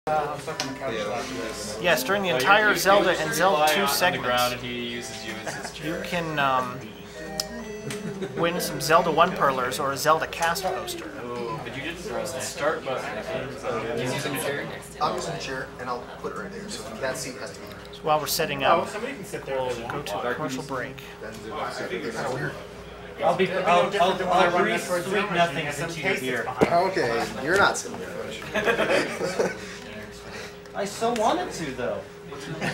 Yes, during the entire Zelda and Zelda 2 segments, you can win some Zelda 1 Perlers or a Zelda cast poster. But you didn't press the start button. I'm using a chair, and I'll put it right there. So that seat has to be. So while we're setting up, we'll go to a commercial break. I'll breathe sweet nothings into your ear. Okay, you're not sitting there. I so wanted to, though. Can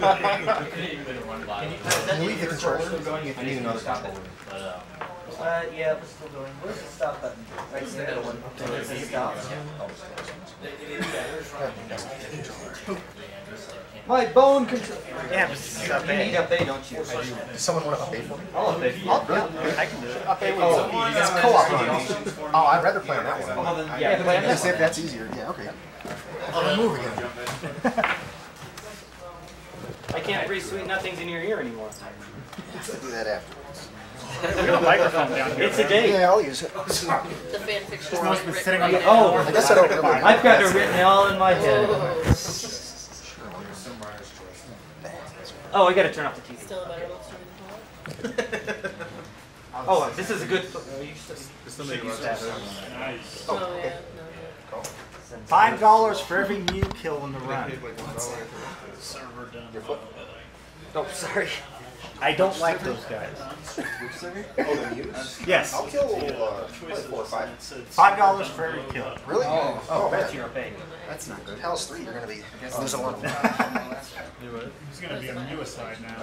you leave the controller? I need another controller. Yeah, we're still going. Where's the stop button? Right, the middle one. Does it stop? My bone control. Yeah, but it's up You need up A, don't you? Does someone want to update for me? I'll up A. I can do it. Update it's co-op. Oh, I'd rather play on that one. Yeah, play on Just this if that's easier. Yeah, okay. I'll move again. I can't breathe sweet nothings in your ear anymore. I'll do that afterwards. We have a microphone down here. It's a date. Yeah, I'll use it. The fanfiction. Oh, I guess I don't remember. I've got it written all in my head. Oh, I gotta turn off the TV. Still a better love story than Paul. Oh, this is a good. Oh, yeah. No. $5 for every new kill in the run. Oh, sorry. I don't like those guys. Oh, the muse? Yes. I'll kill 4 or 5. $5 for every kill. Really? Oh, That's man. your bang. That's not good. Hell's 3, you're going to be losing one. He's going to be on the newest side now.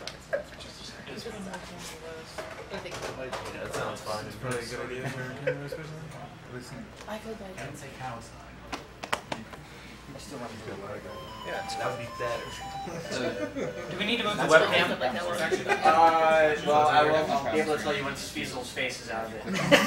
That sounds fine. It's probably a good idea for I feel bad. I still want to do it. Yeah, that would be better. Do we need to move the webcam? Well, I won't be able to tell you when Feasel's face is out of it.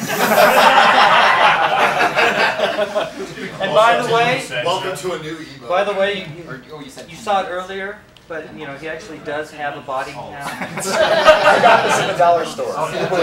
And by the way, welcome to a new emo. By the way, you saw it earlier, but you know he actually does have a body now. I got this in the dollar store.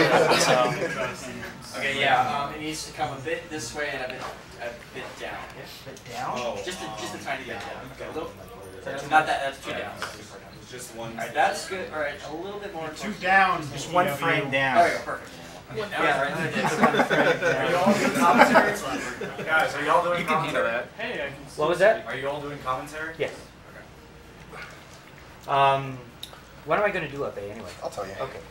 Okay, yeah, it needs to come a bit this way and a bit down. A bit down? Just a tiny bit down. Not that, that's 2 down. Just one. Alright, that's good. Alright, a little bit more. 2 down. Just one frame down. There we go, perfect. Yeah, right. Just one frame down. Are you all doing commentary? Guys, are y'all doing You can handle commentary? that. Hey, I can see. What was that? Are you all doing commentary? Yes. What am I going to do up A anyway? I'll tell you. Okay.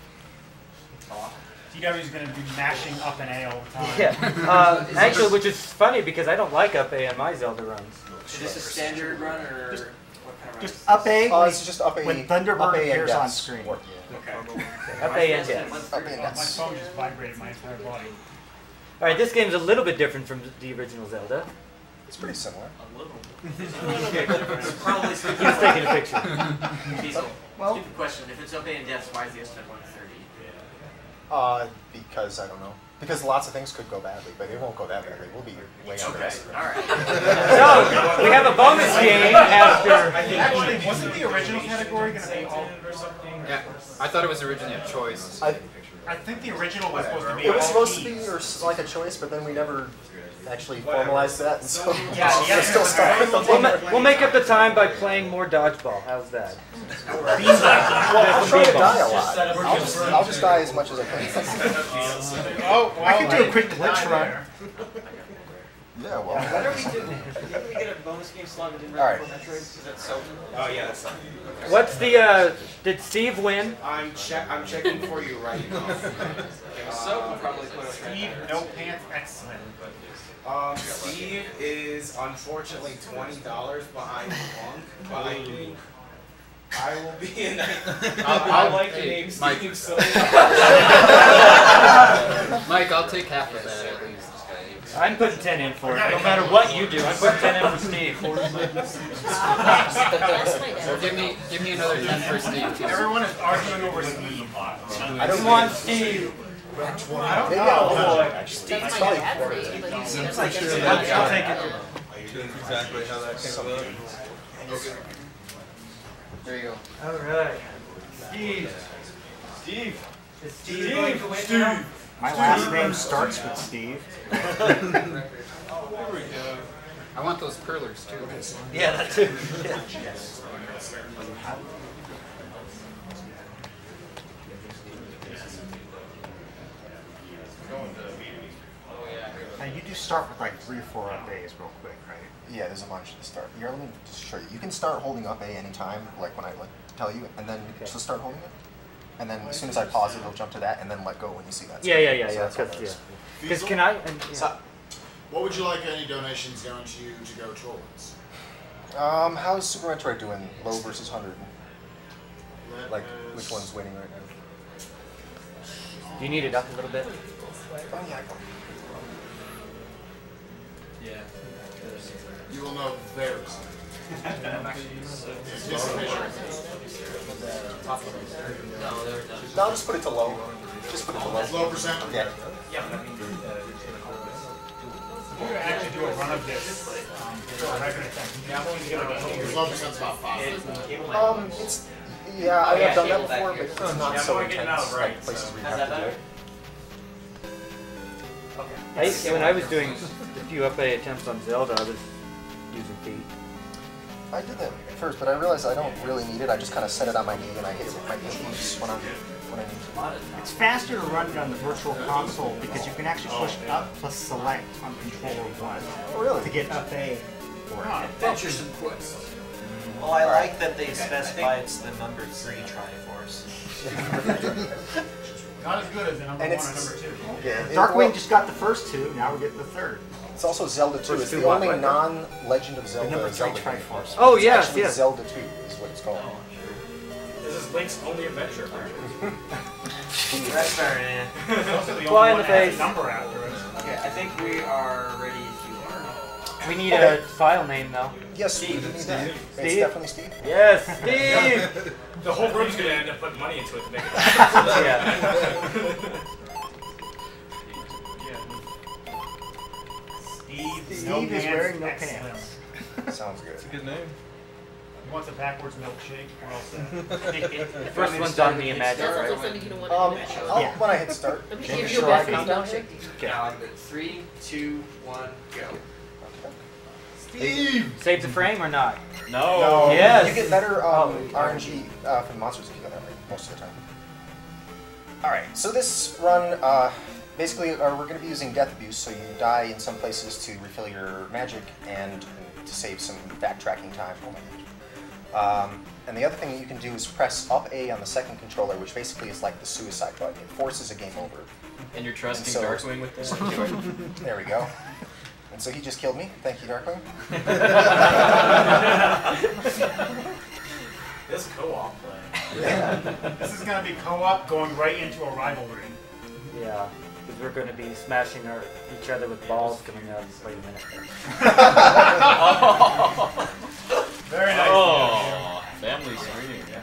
TW's going to be mashing up and A all the time. Yeah. Actually, which is funny because I don't like up A in my Zelda runs. Is this a standard run or what kind of run? Just up A It's just up A. when Thunderbird up A and appears on deaths. screen. Okay. Up A and yes. Up A and My deaths. phone just vibrated my entire body. All right, this game's a little bit different from the original Zelda. It's pretty similar. A little. Probably He's taking a picture. Feasel. Well- Stupid question. If it's okay in depth, why is the estimate 130? Because I don't know. Because lots of things could go badly, but it won't go that badly. We'll be way under Okay, estimate. alright. So, we have a bonus game after... Actually, wasn't the original category going to be all or something? Yeah, I thought it was originally a choice. I think the original was supposed to be It was all supposed to be keys. or like a choice, but then we never actually formalized that, and so Yeah, we're still stuck with the We'll make up the time by playing more dodgeball. How's that? I'll try to die a lot. I'll just die as much as I can. Oh, I could do a quick glitch run. Yeah, well. Didn't we get a bonus game slot that didn't All run right. for Metroid? Is that so? Oh yeah, that's something. What's the, did Steve win? I'm checking for you right now. So we'll probably put a Steve, no pants, excellent. Steve is unfortunately $20 behind Punk, but I think I will be in. I like the name Steve. So Mike, I'll take half of that at least. I'm putting 10 in for it. No matter what you do, I'm putting 10 in for Steve. So give me another 10 for Steve. Everyone is arguing over Steve. I don't Come on, Steve. I don't know. That's my dad for you, but he's like, I'll take it. exactly how that came about. There you go. All right. Steve. Is Steve going to win now? My last name starts with Steve. I I want those curlers too. Yeah, that too. Yeah. Now you do start with like 3 or 4 updates real quick, right? Yeah, there's a bunch to start. Here, let me just show you. You can start holding up A anytime, like when I tell you, and then just start holding it. And then as soon as I pause it, it'll jump to that, and then let go when you see that. Because can I? What would you like any donations going to you to go towards? How's Super Metroid doing? Low versus 100. Like, which one's winning right now? Do you need it up a little bit? Oh yeah. Yeah. You will know very soon. No, they're done. No, I'll just put it to low. Just put it to low. Low percent? Yeah. Yeah. You could actually do a run of this for a regular thing. Yeah, I'm going to get like a Low percent's about 5. It's yeah, I've done that before, but it's not so intense. Like places where you have to do it. When I was doing a few up A attempts on Zelda, I was using feet. I did that first, but I realized I don't really need it. I just kind of set it on my knee and I hit it with my pinkies when I need to. It's faster to run it on the virtual console because you can actually push up plus select on controller 1 Oh, really? to get up A. Adventures and quests. Well, I like that they specify it's the number 3 Triforce. Not as good as the number 1 and number 2. Yeah, Darkwing just got the first 2, now we're getting the 3rd. It's also Zelda 2. It's the what, only like non-Legend of Zelda number 3 Zelda game. Triforce. Oh It's yes, actually yes. Zelda 2 is what it's called. This is Link's only adventure. That's fair, yeah. Fly in the face. Number after it. Okay, I think we are ready if you are. We need a file name though. Yes, Steve. It's definitely Steve. Yes, Steve. The whole room's gonna end up putting money into it to make it. Steve is wearing no pants. Sounds good. Good name. He wants a backwards milkshake. We're all set. The first one's on the Imagine, That's right? also something you don't want to do. I'll, when I hit start. Let me make give you sure a I backwards can- milkshake. Now, 3, 2, 1, go. Steve! Save the frame or not? No. Yes. You get better RNG for the monsters if you go that way most of the time. Alright, so this run, basically we're going to be using Death Abuse, so you die in some places to refill your magic and to save some backtracking time. Oh my gosh. And the other thing you can do is press up A on the second controller, which basically is like the suicide button. It forces a game over. And you're trusting so- Darkwing with this? There we go. And so he just killed me. Thank you, Darkwing. This co-op play. Yeah. This is going to be co-op going right into a rivalry. Yeah, because we're going to be smashing each other with balls coming up. Wait a minute. Very nice. Oh, family screening, yeah.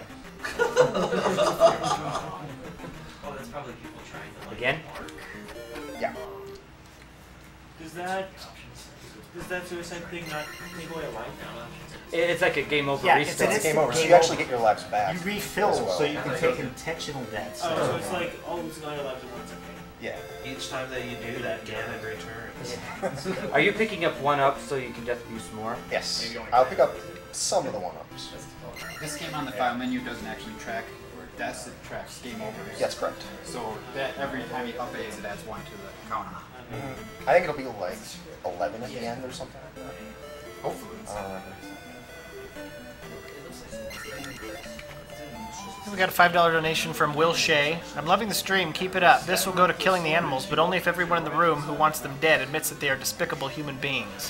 Oh, that's probably people trying to like Again? Yeah. Does that suicide thing not take away a life now? It's like a game over Yeah, restart. It's game over, so Game you actually over. get your lives back. You refill as well. so you can take intentional deaths. Oh, so it's like, oh, it's not allowed to once, okay. Yeah. Each time that you do that, Ganon returns. Are you picking up one up so you can just use more? Yes. I'll pick up some of the one-ups. This game on the file menu doesn't actually track deaths, it tracks game overs. That's correct. So that every time you up A, it adds 1 to the counter. I think it'll be like 11 at the end or something like that. Hopefully. I don't remember. We got a $5 donation from Will Shea. I'm loving the stream. Keep it up. This will go to killing the animals, but only if everyone in the room who wants them dead admits that they are despicable human beings.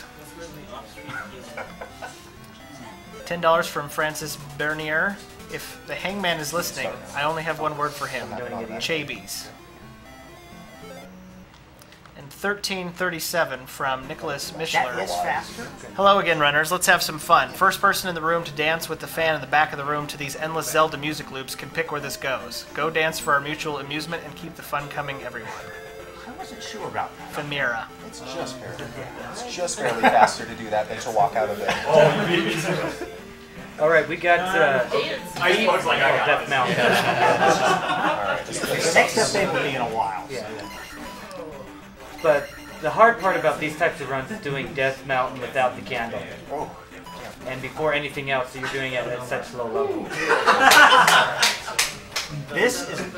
$10 from Francis Bernier. If the hangman is listening, I only have one word for him. Chabies. And 1337 from Nicholas Mishler. That is faster. Hello again, runners. Let's have some fun. First person in the room to dance with the fan in the back of the room to these endless Zelda music loops can pick where this goes. Go dance for our mutual amusement and keep the fun coming, everyone. I wasn't sure about that. Famira. It's just barely. It's just barely faster to do that than to walk out of it. All right, we got I was like, I got Death Mount. Alright, The next update will be in a while. Yeah. But The hard part about these types of runs is doing Death Mountain without the candle. Oh. And before anything else, so you're doing it at such low level. This room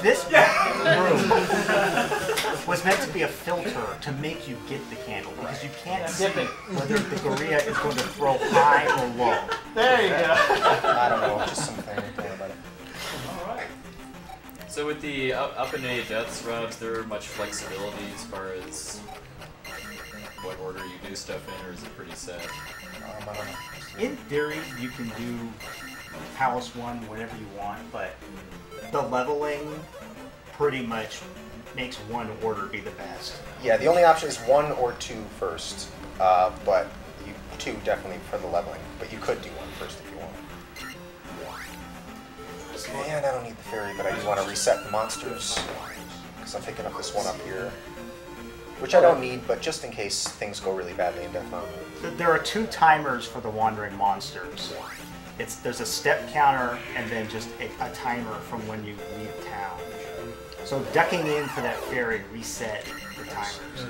was meant to be a filter to make you get the candle because you can't see whether the gorilla is going to throw high or low. There you go. I don't know, just something about it. So with the up and A deaths run, is there much flexibility as far as what order you do stuff in, or is it pretty set? I don't know. In theory, you can do Palace 1 whatever you want, but the leveling pretty much makes one order be the best. Yeah, the only option is 1 or 2 first, but 2 definitely for the leveling. But you could do 1 first if you want. And I don't need the fairy, but I do want to reset the monsters because I'm picking up this one up here, which I don't need, but just in case things go really badly in Death Mountain. There are 2 timers for the wandering monsters. There's a step counter and then just a timer from when you leave town. So ducking in for that fairy reset the timers.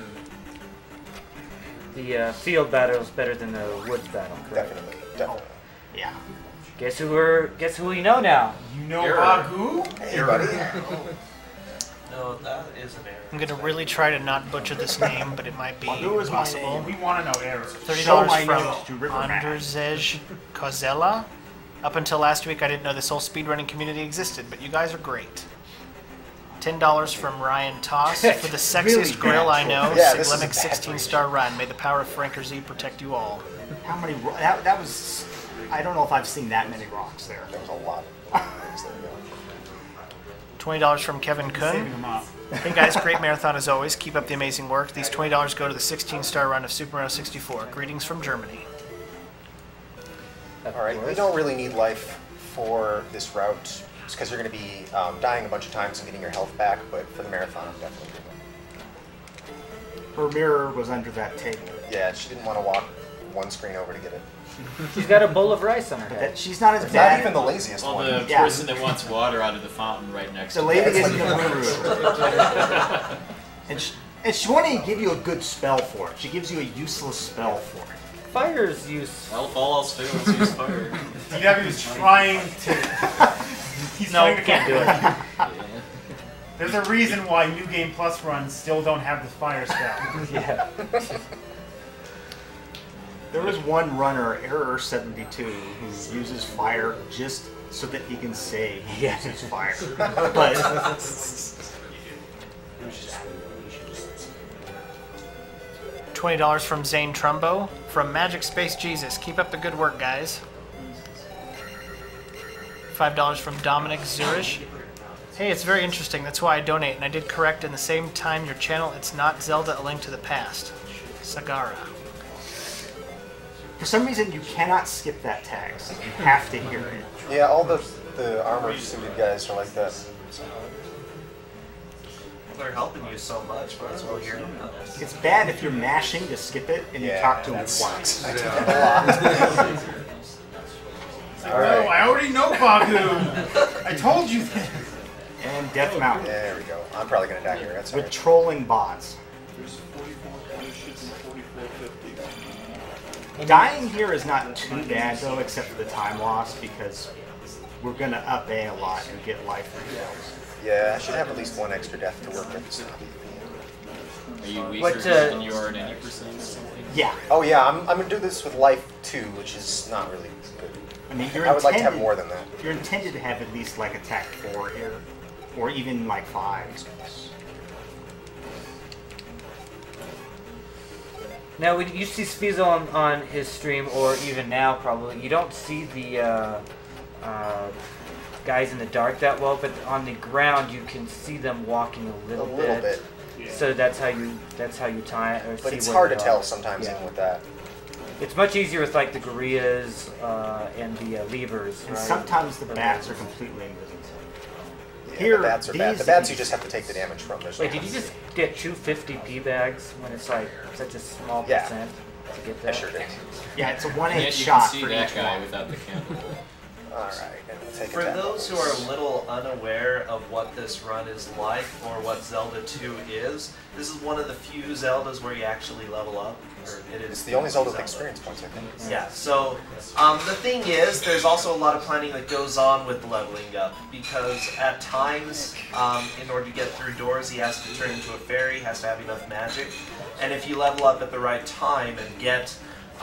The field battle is better than the woods battle, correct? Definitely. Yeah. Guess who we know now? You know Bagu? Hey, buddy. No, that is an error. I'm gonna really try to not butcher this name, but it might be Who is my possible. name? We want to know errors. Show my $30 notes to from Riverman. Anderzej Kozela. Up until last week, I didn't know this whole speedrunning community existed, but you guys are great. $10 from Ryan Toss for the sexiest Really grill I know. Yeah, this is a Siglemic bad 16-star run. May the power of Franker Z protect you all. How many? That was. I don't know if I've seen that many rocks there. There was a lot of things there. $20 from Kevin Kuhn. Hey guys, great marathon as always. Keep up the amazing work. These $20 go to the 16-star run of Super Mario 64. Greetings from Germany. Alright, we don't really need life for this route, because you're going to be dying a bunch of times and getting your health back, but for the marathon, I'm definitely doing it. Her mirror was under that table. Yeah, she didn't want to walk one screen over to get it. She's got a bowl of rice on her head. She's not as It's bad. not even the laziest Well, one. the person that wants water out of the fountain right next The to lady her. is in the room. And she won't even give you a good spell for it. She gives you a useless spell for it. Fire's use. Well, if all else fails, use fire. DW is trying to. He's No, trying to can't do it. There's a reason why New Game Plus runs still don't have the fire spell. Yeah. There was one runner, Error72, who uses fire just so that he can say he uses fire. But $20 from Zane Trumbo. From Magic Space Jesus. Keep up the good work, guys. $5 from Dominic Zurich. Hey, it's very interesting. That's why I donate, and I did correct in the same time your channel. It's not Zelda: A Link to the Past. Sagara. for some reason you cannot skip that text. You have to hear it. Yeah, all the armor-suited guys are like that. They're helping you so much, but as well hear them. It's bad if you're mashing to skip it and you talk to them twice. I do that a lot. All right. Oh, I already know Bagu. I told you that. And Death Mountain. There we go. I'm probably gonna die here. That's all With right. trolling bots. Dying here is not too bad though, except for the time loss, because we're gonna up A a lot and get life refills. Yeah, I should have at least one extra death to work with. Are you weaker than you are in any percent or something? Yeah. Oh yeah, I'm gonna do this with life 2, which is not really good. I mean, you're I would like to have intended- more than that. You're intended to have at least like attack 4 here, or even like 5. Now, when you see Speezel on his stream, or even now probably, you don't see the guys in the dark that well, but on the ground you can see them walking a little bit. So that's how you tie or But see it's where hard they to tell are. sometimes Yeah. even with that. It's much easier with like the gorillas and the levers. And right? sometimes the bats are completely invisible. Yeah, Here, the bats are bad. these- The bats you just have to take the damage from. There's Wait, no- did you just get 250 P bags when it's like such a small Yeah. percent to get I that? sure did. Yeah, it's a 1-8 Yet you shot can see for that each guy one. without the candle. Alright, and we'll take For a tap those who bonus. are a little unaware of what this run is like or what Zelda 2 is, this is one of the few Zeldas where you actually level up. Or it is It's the only Zelda with experience points, I think. Yeah, so the thing is, there's also a lot of planning that goes on with leveling up, because at times, in order to get through doors, he has to turn into a fairy, has to have enough magic, and if you level up at the right time and get,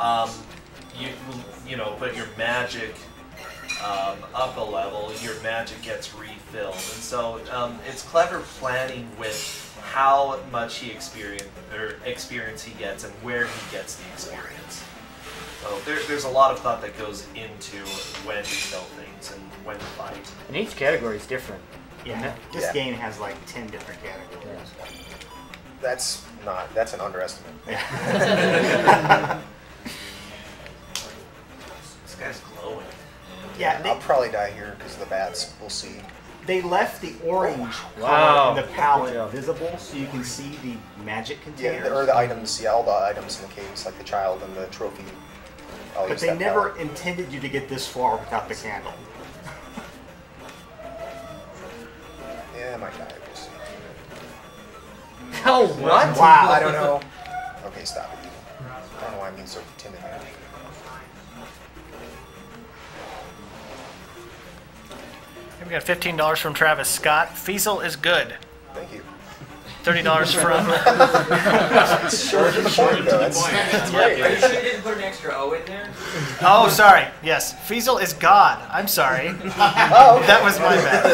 you know, put your magic up a level, your magic gets refilled, and so it's clever planning with how much experience he gets and where he gets the experience. So there's a lot of thought that goes into when you kill things and when you fight. And each category is different. Yeah, this game has like 10 different categories. That's an underestimate. This guy's glowing. Yeah, I'll probably die here because of the bats. We'll see. they left the orange Wow. color in the palette visible so you can see the magic containers. Yeah, or the items, yeah, all the items in the caves, like the child and the trophy. I'll But use they that never palette. intended you to get this far without the candle. Yeah, I might die. We'll see. Oh, what? Wow. I don't know. Okay, stop it. I don't know why I'm being so timid, man. We got $15 from Travis Scott. Feasel is good. Thank you. $30 from. Short to the point, though. That's Are you great. sure you didn't put an extra O in there? Oh, sorry. Yes, Feasel is God. I'm sorry. Oh, okay. That was my bad.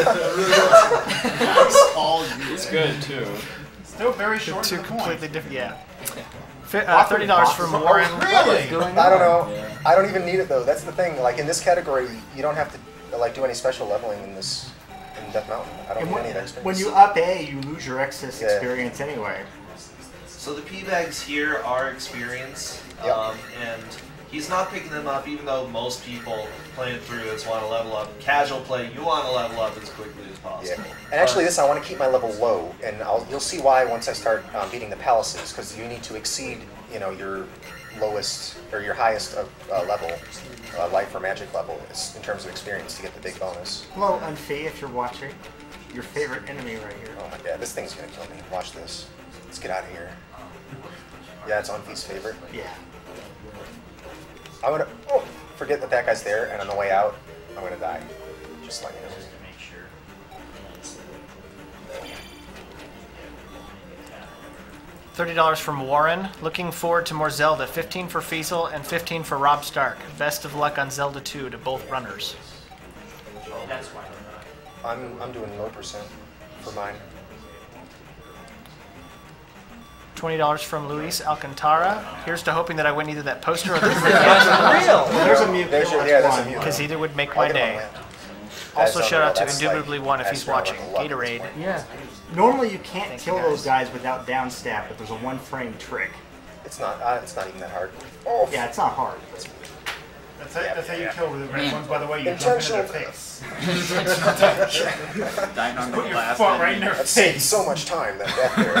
It's good too. Still very short to Two the point. completely different. Yeah. $30 from Warren. Really? I don't know. I don't even need it though. That's the thing. Like in this category, you don't have to like do any special leveling in this in Death Mountain. I don't And need any of that experience. when you up A, you lose your excess Yeah. experience anyway. So the P bags here are experience, Yep. and he's not picking them up even though most people playing through this want to level up. Casual play, you want to level up as quickly as possible. Yeah. And actually, this I want to keep my level low, and you'll see why once I start beating the palaces, because you need to exceed, your lowest or your highest level, life or magic level, in terms of experience to get the big bonus. Hello, Unfee, if you're watching. Your favorite enemy right here. Oh my god, this thing's gonna kill me. Watch this. Let's get out of here. Yeah, it's Unfee's favorite. Yeah. I'm gonna forget that guy's there, and on the way out, I'm gonna die. Just like you know. $30 from Warren. Looking forward to more Zelda. 15 for Feasel and 15 for Rob Stark. Best of luck on Zelda 2 to both runners. That's why. I'm doing low percent for mine. $20 from Luis Alcantara. Here's to hoping that I win either that poster or the Well, there's a mute. There's your, yeah, that's a mute. because either would make I'll my get him on day. land. Also, That's shout out to that's like Indubitably One if he's watching. astronomical luck at this Gatorade. point. Yeah. Normally you can't Thank kill you, those guys without down stab, but there's a one-frame trick. It's not even that hard. Oh, Yeah, it's not hard. That's how you kill the red ones, by the way. You jump into their Intentional. face. Dying on the Put your glass. foot right in their That saves face. so much time. That death there.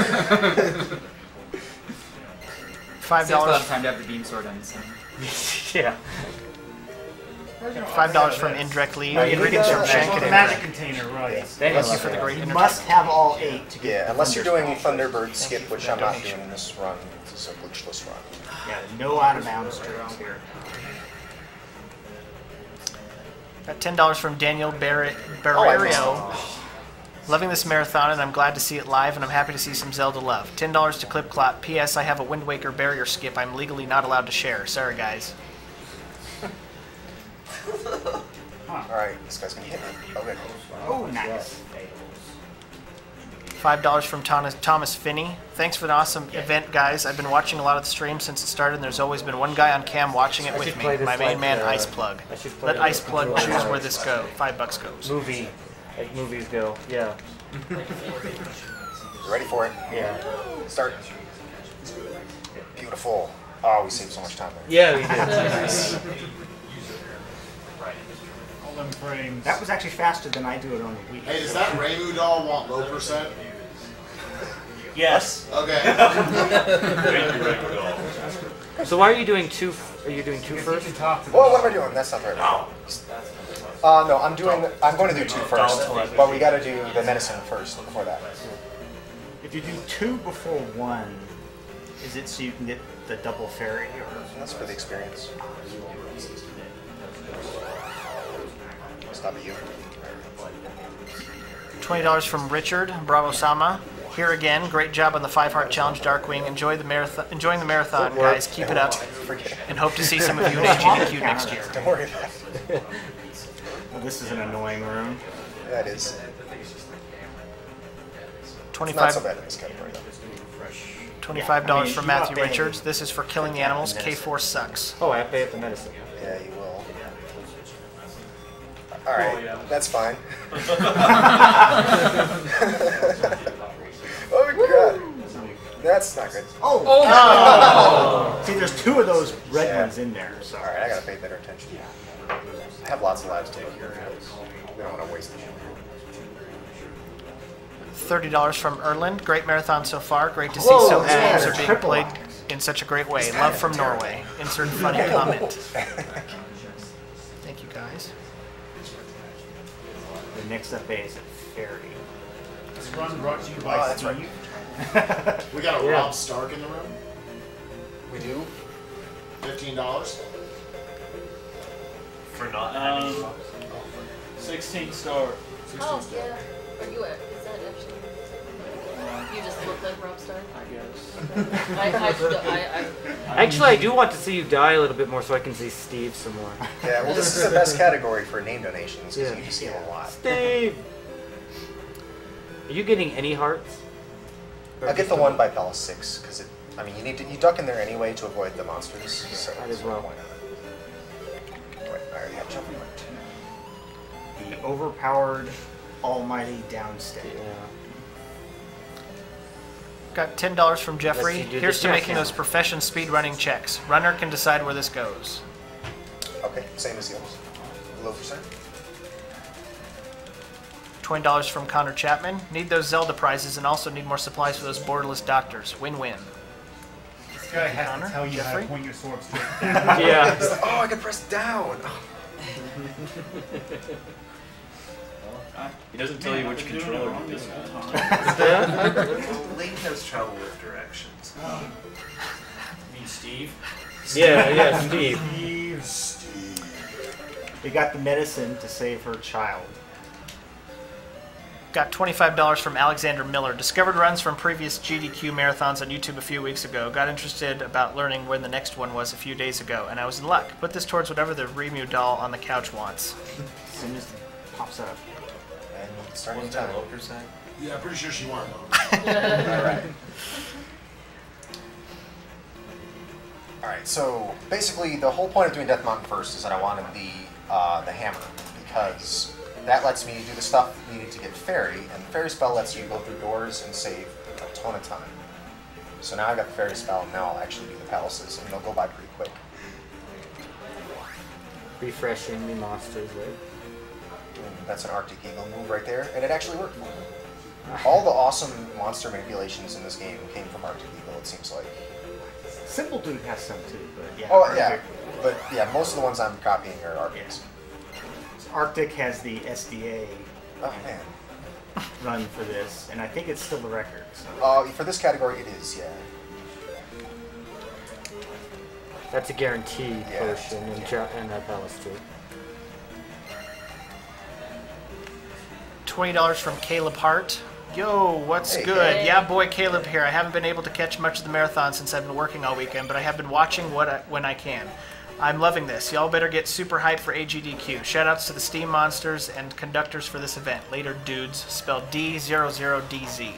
Saves a lot of $5 time to have the beam sword on this thing. Yeah. $5 from Indrek Lee. No, you need Greetings to- from Oh, Shank the and magic Indrek. container, right. Thank Thank you for the great You entertainment. must have all 8 to get Yeah, the unless you're Thunder doing Spell. Thunderbird skip, you which for I'm the not donation. doing in this run. This is a glitchless run. Yeah, no out-of-bounds tricks here. Got $10 from Daniel Barrerio. Loving this marathon, and I'm glad to see it live, and I'm happy to see some Zelda love. $10 to Clip Clop. P.S. I have a Wind Waker barrier skip I'm legally not allowed to share. Sorry, guys. Alright, this guy's gonna hit me. Okay. Oh, nice. $5 from Thomas Finney. Thanks for the awesome event, guys. I've been watching a lot of the streams since it started, and there's always been one guy on cam watching it I with should me. play this My main like, man, Ice Plug. I should play Let it Ice like Plug control choose where wise. this go. $5 goes. Movie. Like movies go. Yeah. You ready for it? Yeah. Start. Beautiful. Oh, we saved so much time there. Yeah, we did. All them frames. That was actually faster than I do it on the Wii. Hey, does that Ramu doll want low percent? Yes. Okay. So why are you doing two? Are you doing two first? Whoa, what am I doing? That's not right. No, I'm going to do 2 first, but we got to do the medicine first before that. If you do 2 before 1, is it so you can get the double fairy? Or? That's for the experience. Stop at you. $20 from Richard, Bravo Sama. Here again, great job on the 5-heart challenge, Darkwing. Enjoying the marathon, guys. Keep it up, and hope to see some of you in AGDQ next year. Don't worry about it. Well, this is an annoying room. Yeah, it is. 25. Not so bad in this category, though. $25 from Matthew Richards. This is for killing the animals. K4 sucks. Oh, I pay at the medicine. Yeah, you will. Alright, that's fine. Oh god. That's not good. Oh! See, there's 2 of those red ones in there. So. Alright, I gotta pay better attention. I have lots of lives to take here. We don't want to waste them. $30 from Erland. Great marathon so far. Great to see so many games are being played in such a great way. Love from Norway. Insert funny comment. Thank you, guys. The next up is Fairy. This run brought to you by Steve. Right. We got a Rob Stark in the room. We do. $15. For not having 16 star. Oh, yeah. Are you is that actually? You just look like Rob Stark? I guess. Actually, I do want to see you die a little bit more so I can see Steve some more. Yeah, well, this is the best category for name donations because you can see him a lot. Steve! Are you getting any hearts? I'll get the one by Palace 6 because I mean, you duck in there anyway to avoid the monsters. So Might as well. Why not? Wait, I already have jumping. The overpowered, almighty downstep. Got $10 from Jeffrey. Let's see, do Here's the to making jackhammer. those profession speedrunning checks. Runner can decide where this goes. Okay, same as the others. Low percent. $20 from Connor Chapman. Need those Zelda prizes and also need more supplies for those borderless doctors. Win-win. This guy has Connor? to tell you how Jeffrey? to point your sword straight down. Yeah. He's like, oh, I can press down. He doesn't tell you which controller to use. Link has trouble with directions. You mean Steve? Yeah, Steve. We got the medicine to save her child. Got $25 from Alexander Miller. Discovered runs from previous GDQ marathons on YouTube a few weeks ago. Got interested about learning when the next one was a few days ago, and I was in luck. Put this towards whatever the Remu doll on the couch wants. As soon as it pops up. And starting Wasn't that time. low percent? Yeah, I'm pretty sure she won though. Alright. Alright, so basically the whole point of doing Death Mountain first is that I wanted the hammer, because that lets me do the stuff needed to get Fairy, and the Fairy spell lets you go through doors and save a ton of time. So now I've got the Fairy spell, and now I'll actually do the palaces, and they'll go by pretty quick. Refreshing the monsters, right? And that's an Arctic Eagle move right there, and it actually worked. All the awesome monster manipulations in this game came from Arctic Eagle, it seems like. Simple Dude has some too, but yeah. Oh, yeah. But yeah, most of the ones I'm copying are Arctics. Arctic has the SDA Oh, man. run for this, and I think it's still the record. So. For this category, it is, yeah. That's a guaranteed Yeah, potion in Palace Street. $20 from Caleb Hart. Yo, what's Hey, good? hey. Yeah, boy, Caleb here. I haven't been able to catch much of the marathon since I've been working all weekend, but I have been watching when I can. I'm loving this. Y'all better get super hyped for AGDQ. Shoutouts to the Steam Monsters and conductors for this event. Later, dudes. Spelled D00DZ.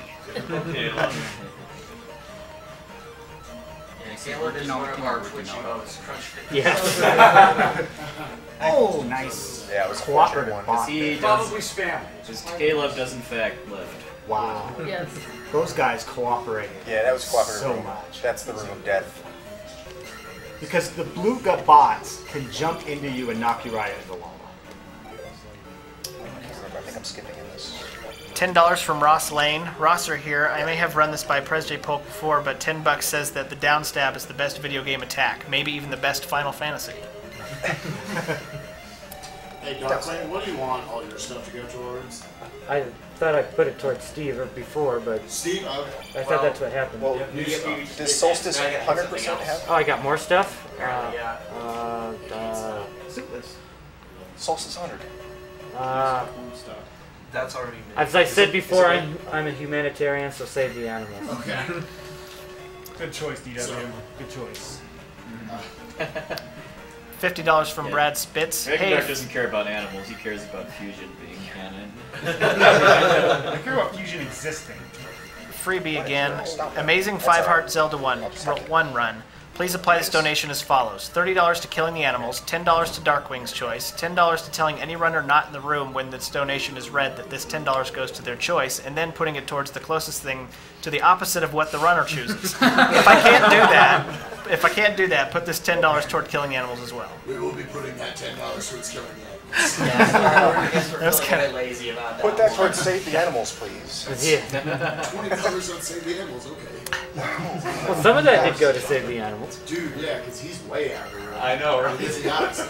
Caleb is one of our Twitch emotes. Yes. Oh, nice. Yeah, it was a Cooperative one. bot. He Probably spam. Just Caleb does in fact lift. Wow. Yes. Those guys cooperated. Yeah, that was cooperative. So room. much. That's the room of death. Because the blue gut bots can jump into you and knock you right into the wall. I think I'm skipping in this. $10 from Ross Lane. Rosser here. I may have run this by Pres J Polk before, but $10 says that the down stab is the best video game attack. Maybe even the best Final Fantasy. Hey, Darkwing, what do you want all your stuff to go towards? I thought I put it towards Steve before, but Steve, I thought that's what happened. Well, does Solstice 100% have? Oh, I got more stuff? Solstice 100. That's already. As I said before, I'm a humanitarian, so save the animals. Okay. Good choice, DW. Good choice. $50 from Brad Spitz. Hey, doesn't care about animals. He cares about fusion being canon. I care about fusion existing. Freebie again. Amazing 5-heart Zelda 1 run. Please apply this donation as follows. $30 to Killing the Animals, $10 to Darkwing's Choice, $10 to telling any runner not in the room when this donation is read that this $10 goes to their choice, and then putting it towards the closest thing to the opposite of what the runner chooses. If I can't do that, put this $10 toward Killing the Animals as well. We will be putting that $10 towards Killing the Animals. I guess we're kind of lazy about that. Put that towards Save the Animals, please. Yeah. $20 on Save the Animals, okay. Well, some of that did go to save the animals. Dude, yeah, because he's way out of the room. I know, right? He's honest.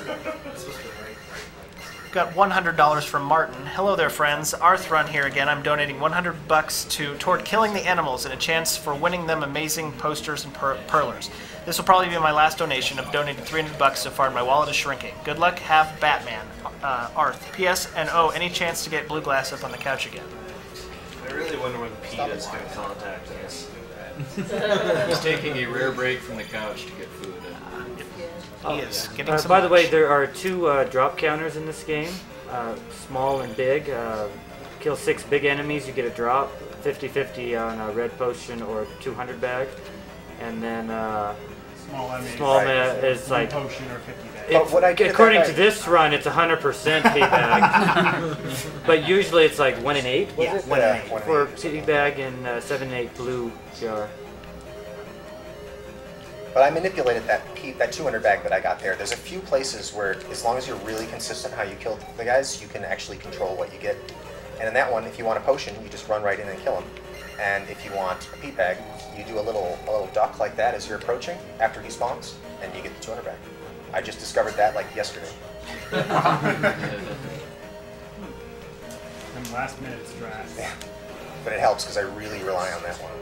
Got $100 from Martin. Hello there, friends. Arth Run here again. I'm donating $100 toward Killing the Animals and a chance for winning them amazing posters and perlers. This will probably be my last donation. I've donated $300 so far and my wallet is shrinking. Good luck, have Batman. Arth. P.S. and oh, any chance to get Blue Glass up on the couch again? I really wonder when PETA's going to contact us. He's taking a rare break from the couch to get food. He is getting some by the way, there are 2 drop counters in this game, small and big. Kill 6 big enemies, you get a drop. 50-50 on a red potion or 200 bag. And then small is like potion or 50 bag. According to this run, it's 100% payback. But usually it's like 1 in 8. Yeah, 1 in 8 for pity bag and 7 in 8 blue jar. But I manipulated that 200 bag that I got there. There's a few places where, as long as you're really consistent how you kill the guys, you can actually control what you get. And in that one, if you want a potion, you just run right in and kill him. And if you want a pea bag, you do a little duck like that as you're approaching after he spawns, and you get the 200 bag. I just discovered that like yesterday. And last minute strats. Yeah. But it helps because I really rely on that one.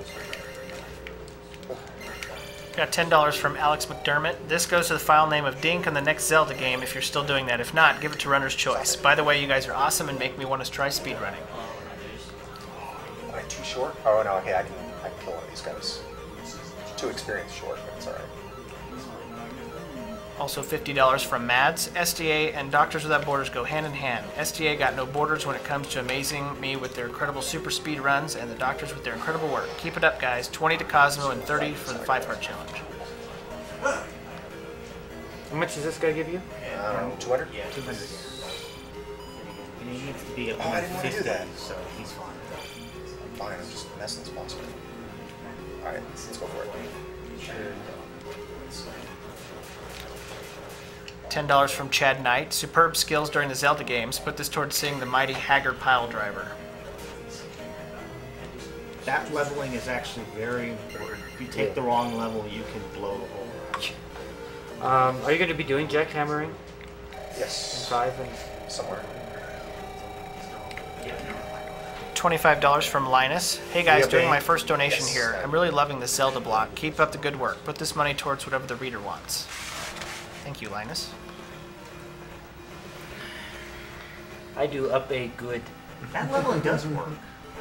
Got $10 from Alex McDermott. This goes to the file name of Dink on the next Zelda game if you're still doing that. If not, give it to Runner's Choice. By the way, you guys are awesome and make me want to try speedrunning. Am I too short? Oh no, okay, I can kill one of these guys. Too experienced short, but it's alright. Also $50 from Mads. SDA and Doctors Without Borders go hand in hand. SDA got no borders when it comes to amazing me with their incredible super speed runs, and the Doctors with their incredible work. Keep it up, guys. 20 to Cosmo and 30 for the 5-heart challenge. How much does this guy give you? 200? Yeah, 200. And he needs to be at I didn't want to do that. so he's fine. I'm fine, I'm just messing this monster. Alright, let's go for it. $10 from Chad Knight. Superb skills during the Zelda games. Put this towards seeing the mighty Haggard pile driver. That leveling is actually very important. If you take the wrong level, you can blow the whole run. Are you going to be doing jackhammering? Yes. In 5 and somewhere. $25 from Linus. Hey guys, Yeah, doing babe. my first donation Yes. here. I'm really loving this Zelda block. Keep up the good work. Put this money towards whatever the reader wants. Thank you, Linus. I do up a good. That leveling does work.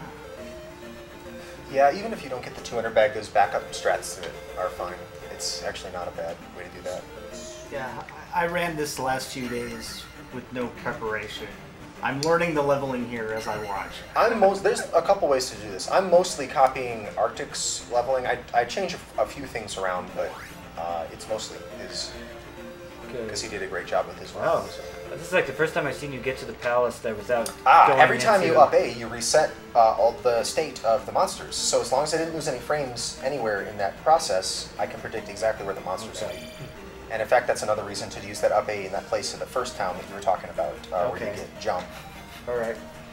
Yeah, even if you don't get the 200 bag, those backup strats to it are fine. It's actually not a bad way to do that. Yeah, I ran this the last few days with no preparation. I'm learning the leveling here as I watch. There's a couple ways to do this. I'm mostly copying Arctic's leveling. I change a few things around, but it's mostly his, because he did a great job with his one. Oh, this is like the first time I've seen you get to the palace that without going every time into... you up A, you reset all the state of the monsters. So as long as I didn't lose any frames anywhere in that process, I can predict exactly where the monsters are. And in fact, that's another reason to use that up A in that place in the first town that you were talking about, where you get jump. Alright.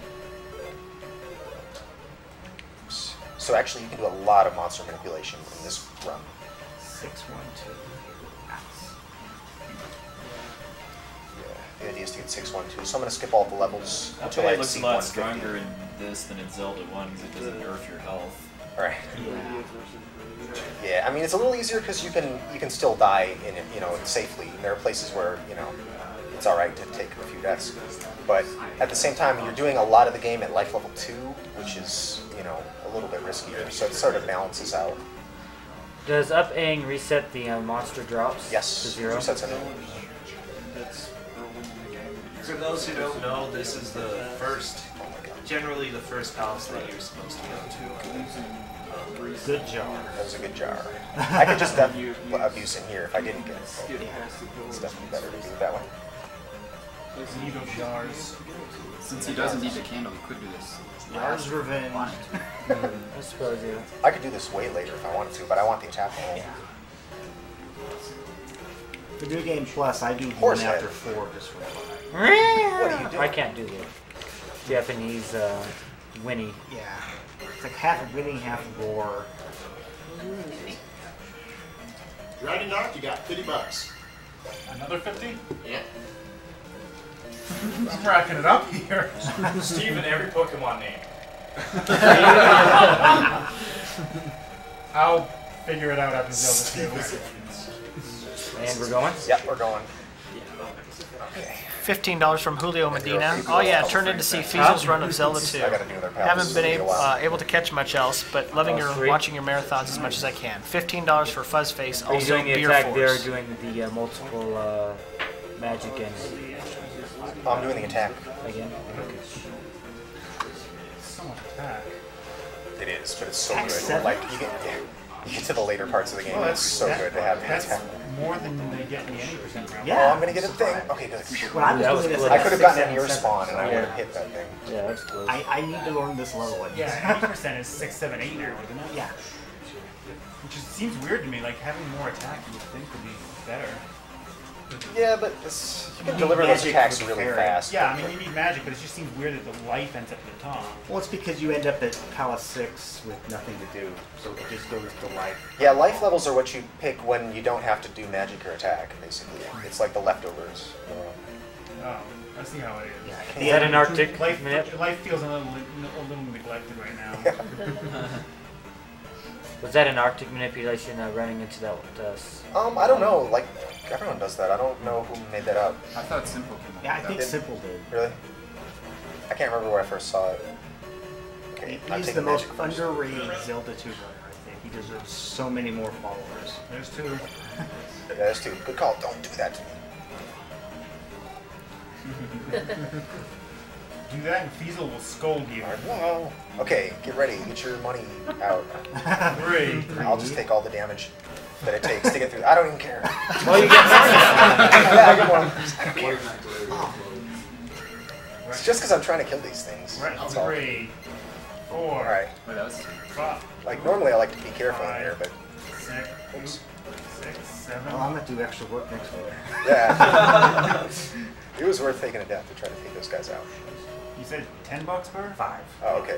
So actually, you can do a lot of monster manipulation in this run. 612. The idea is to get 612. So I'm going to skip all the levels That until I pay looks a exceed lot 150. stronger in this than in Zelda 1 because it doesn't nerf your health. Right. Yeah, I mean it's a little easier because you can still die in it, safely. There are places where it's all right to take a few deaths, but at the same time you're doing a lot of the game at life level 2, which is a little bit riskier. So it sort of balances out. Does up-aing reset the monster drops Yes. to 0? Resets everything. For those who don't know, this is the first, generally the first house that you're supposed to go to. Good jar. That was a good jar. I could just abuse in here if I didn't get it. It's definitely better to do it that way. Needle jars. Since he doesn't need the candle, he could do this. Jar's revenge. I suppose, yeah. I could do this way later if I wanted to, but I want the attack roll. For New Game Plus, I do Horse 1 head. after 4 just for fun. What are you doing? I can't do the Japanese Winnie. Yeah. It's like half winning, half war. Dragon Dark, you got $50. Another 50? Yeah. I'm racking it up here. Steven, every Pokemon name. I'll figure it out after Zelda 2. And we're going? Yep, we're going. Okay. $15 from Julio Medina. Oh yeah, turned in to see Feasel's run of Zelda 2. I gotta do their pals. Haven't been It'll be a while. able to catch much else, but loving watching your marathons as much as I can. $15 for Fuzzface. Are you Also doing the Beer attack there or Force. doing the multiple magic and I'm doing the attack. again? So much attack. It is, but it's so Attack good. 7? Like you get to the later parts of the game, Well, it's so good to have the That's attack. more than they get in the 80% round. Yeah. Oh, I'm gonna get a thing. Okay, good. When I was doing this, I could have gotten a 6, near 7, spawn and I would have Yeah. hit that thing. Yeah, that's close. I need to learn this level. Yeah, 80% is 6, 7, 8 now, isn't it? Yeah. Which just seems weird to me, like having more attack you would think would be better. Yeah, but you can deliver those magic attacks with really parry. fast. Yeah, I mean, you need magic, but it just seems weird that the life ends up at the top. Well, it's because you end up at Palace 6 with nothing to do, so it just goes to life. Yeah, life levels are what you pick when you don't have to do magic or attack, basically. It's like the leftovers. Oh, I see how it is. Yeah. Is that an Arctic Life, minute? life feels a little neglected right now. Was that an Arctic manipulation running into that? I don't know. Like, everyone does that. I don't know who made that up. I thought Simple came up Yeah, I with think that. Simple did. Really? I can't remember where I first saw it. Okay, I'm He's the taking most magic first. underrated Zelda 2 runner, I think. He deserves so many more followers. There's 2. Yeah, that's too. Good call. Don't do that to me. Do that and Feasel will scold you. Whoa. Okay, get ready. Get your money out. 3. I'll just take all the damage that it takes to get through. I don't even care. Well, you get more. Yeah, I get more. I don't care. It's just because I'm trying to kill these things. Right, That's all. 3, 4, Alright. Wait, that was 5, Like, normally I like to be careful in here, but... 6, 7. Well, I'm going to do extra work next week. Yeah. It was worth taking a death to try to take those guys out. You said $10 per? 5. Oh, okay.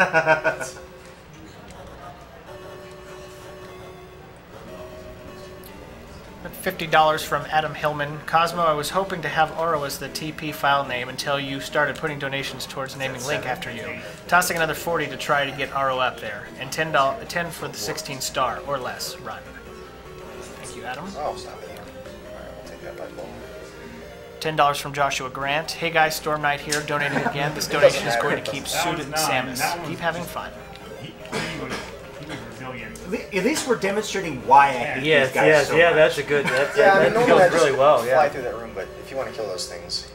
$50 from Adam Hillman. Cosmo, I was hoping to have Oro as the TP file name until you started putting donations towards naming Link after you. Tossing another 40 to try to get Oro up there. And $10 for the 16 star or less run. Thank you, Adam. Oh, stop it. Alright, we'll take that light bulb. $10 from Joshua Grant. Hey guys, Storm Knight here, donating again. This donation is going to keep suited Samus. Keep having fun. He was resilient. At least we're demonstrating why I hate these guys so much. That's a good. That's, Yeah, I mean, that normally I goes just really well. fly Yeah. through that room, but if you want to kill those things,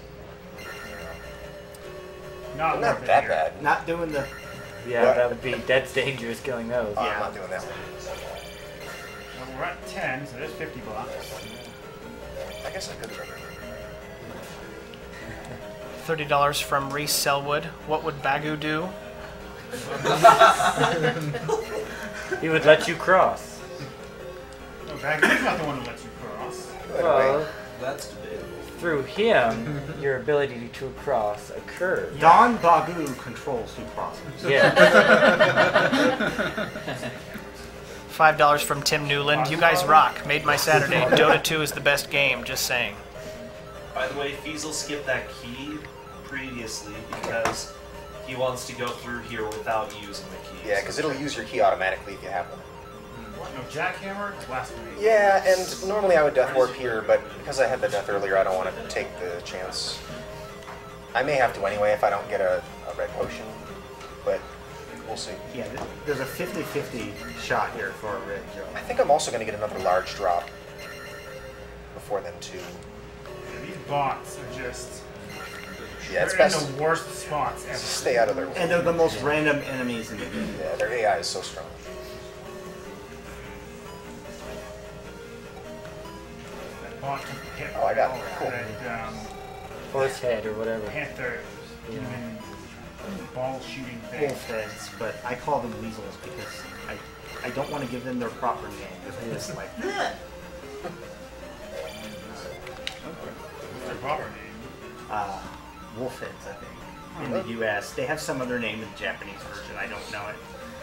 Not not worth it that here. bad. Not doing the... Yeah, What? that would be. That's dangerous killing those. I'm not doing that one. Well, we're at 10, so there's $50. I guess I could try. $30 from Reese Selwood. What would Bagu do? He would let you cross. No, Baggy's not the one who lets you cross. Well, That's debatable. through him, your ability to cross occurs. Don Bagu controls who crosses. Yeah. $5 from Tim Newland. You guys rock. Made my Saturday. Dota 2 is the best game. Just saying. By the way, Feasel skipped that key previously because he wants to go through here without using the key. Yeah, because it'll use your key automatically if you have one. No jackhammer, blasphemy. Yeah, and normally I would death warp here, but because I had the death earlier, I don't want to take the chance. I may have to anyway if I don't get a red potion, but we'll see. Yeah, there's a 50-50 shot here for a red Joe. I think I'm also going to get another large drop before then too. Yeah, these bots are just... Yeah, it's they're best in the worst spots ever. stay out of their way. And they're the most random enemies in the game. Yeah, their AI is so strong. Bot can hit Oh, I got it. Cool. that, Horse head or whatever. Panther human ball shooting thing. Wolf heads, but I call them weasels because I don't want to give them their proper name. Because they're just like, What's their proper name? wolf heads, I think. In the U.S. They have some other name in the Japanese version. I don't know it.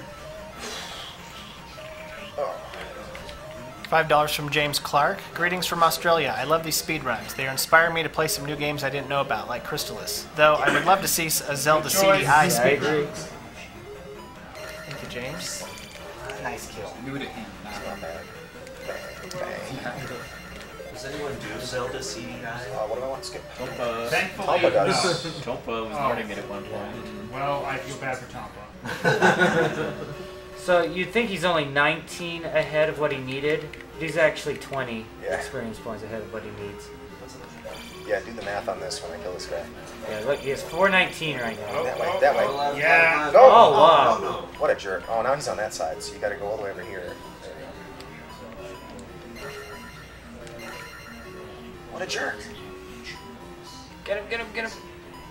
$5 from James Clark. Greetings from Australia. I love these speedruns. They inspire me to play some new games I didn't know about, like Crystalis. Though I would love to see a Zelda CDI speedrun. Thank you, James. Nice kill. Do it at him. Not bad. Bang. Does anyone do Zelda CDI? What do I want to skip? Tompa. Thankfully, Tompa does. Tompa was learning it at one point. Well, I feel bad for Tompa. So you'd think he's only 19 ahead of what he needed. He's actually 20 experience points ahead of what he needs. Yeah, do the math on this when I kill this guy. Yeah, look, he has 419 right now. That way, that way. Yeah. No! Oh, wow. No. What a jerk. Oh, now he's on that side, so you gotta go all the way over here. There you go. What a jerk. Get him, get him, get him.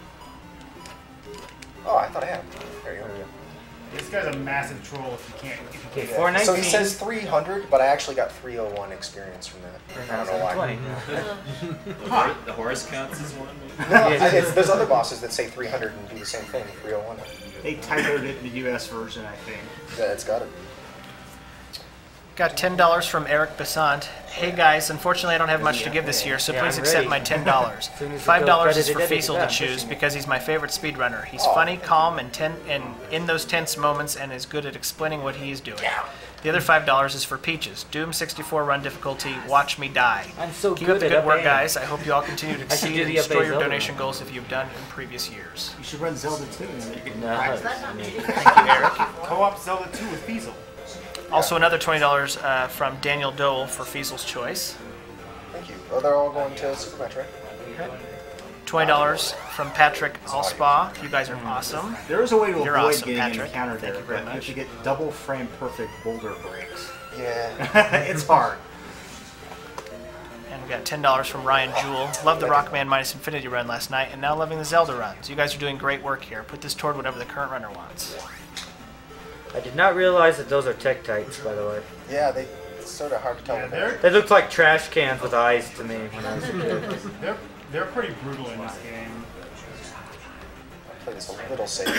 Oh, I thought I had him. There you go. This guy's a massive troll if you can't. Okay, Yeah. 419. So he says 300, but I actually got 301 experience from that. I don't know why. The horse counts as one. No, there's other bosses that say 300 and do the same thing, 301. They typoed it in the U.S. version, I think. Yeah, it's got it. Got $10 from Eric Besant. Hey guys, unfortunately I don't have much to give this year, so Yeah, please I'm accept ready. my $10. Soon as we go $5 is for credit Feasel to that, choose pushing it. because he's my favorite speedrunner. He's funny, calm, and in those tense moments and is good at explaining what he is doing. The other $5 is for Peaches. Doom 64 run difficulty, watch me die. I'm so Keep good up the at good work, up guys. I hope you all continue to I should exceed do and the destroy up your Zelda donation one. goals if you've done in previous years. You should run Zelda 2 and then you can No. practice. Thank you, Eric. Co-op Zelda 2 with Feasel. Also another $20 from Daniel Dole for Feasel's choice. Thank you. Oh, they're all going to Super Metroid. $20 from Patrick Allspa. You guys are awesome. There is a way to You're avoid awesome, getting an Patrick. encounter Thank there, you very but you have much. to get double frame perfect boulder breaks. Yeah. It's hard. And we got $10 from Ryan Jewell. Loved the Rockman minus Infinity run last night, and now loving the Zelda runs. You guys are doing great work here. Put this toward whatever the current runner wants. I did not realize that those are Tektites, by the way. Yeah, it's sort of hard to tell. Yeah, what they are. They looked like trash cans with eyes to me when I was a kid. They're pretty brutal in this game. I'll play this a little safe.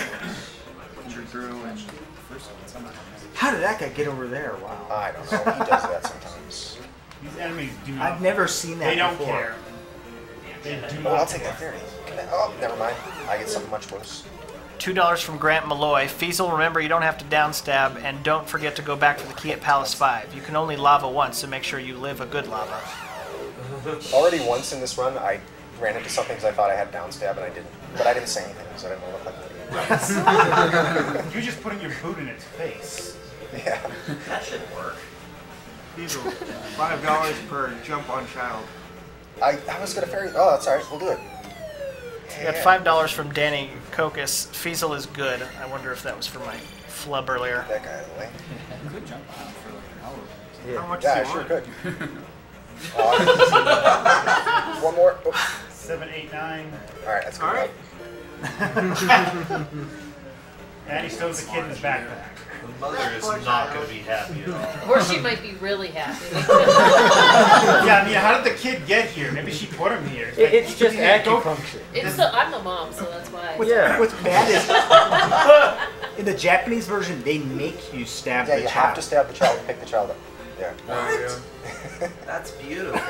How did that guy get over there? Wow. I don't know. He does that sometimes. These enemies do not. I've never seen that They don't before. care. They do Oh, not I'll take care. that fairy. Oh, never mind. I get something much worse. $2 from Grant Malloy. Feasel, remember you don't have to downstab, and don't forget to go back for the key at Palace 5. You can only lava once, so make sure you live a good lava. Already once in this run, I ran into something because I thought I had downstab and I didn't. But I didn't say anything because I didn't want to look like an idiot. You're just putting your boot in its face. Yeah. That should work. Feasel, $5 per jump on child. I was going to fairy. Oh, that's alright. We'll do it. We got $5 from Danny Kokas. Feasel is good. I wonder if that was for my flub earlier. That guy out of the way. You could jump on him for like an hour. Yeah. How much Yeah, do I you sure want? could. One more. Oh. 7, 8, 9. Alright, that's good. All right. And he stows the kid in his backpack. The mother is not going to be happy at all. Or she might be really happy. Yeah, I mean, how did the kid get here? Maybe she put him here. It's just Yeah, go- acupuncture. I'm the mom, so that's why. What's bad is in the Japanese version they make you stab Yeah, the you child. have to stab the child and pick the child up. Yeah. What? That's beautiful.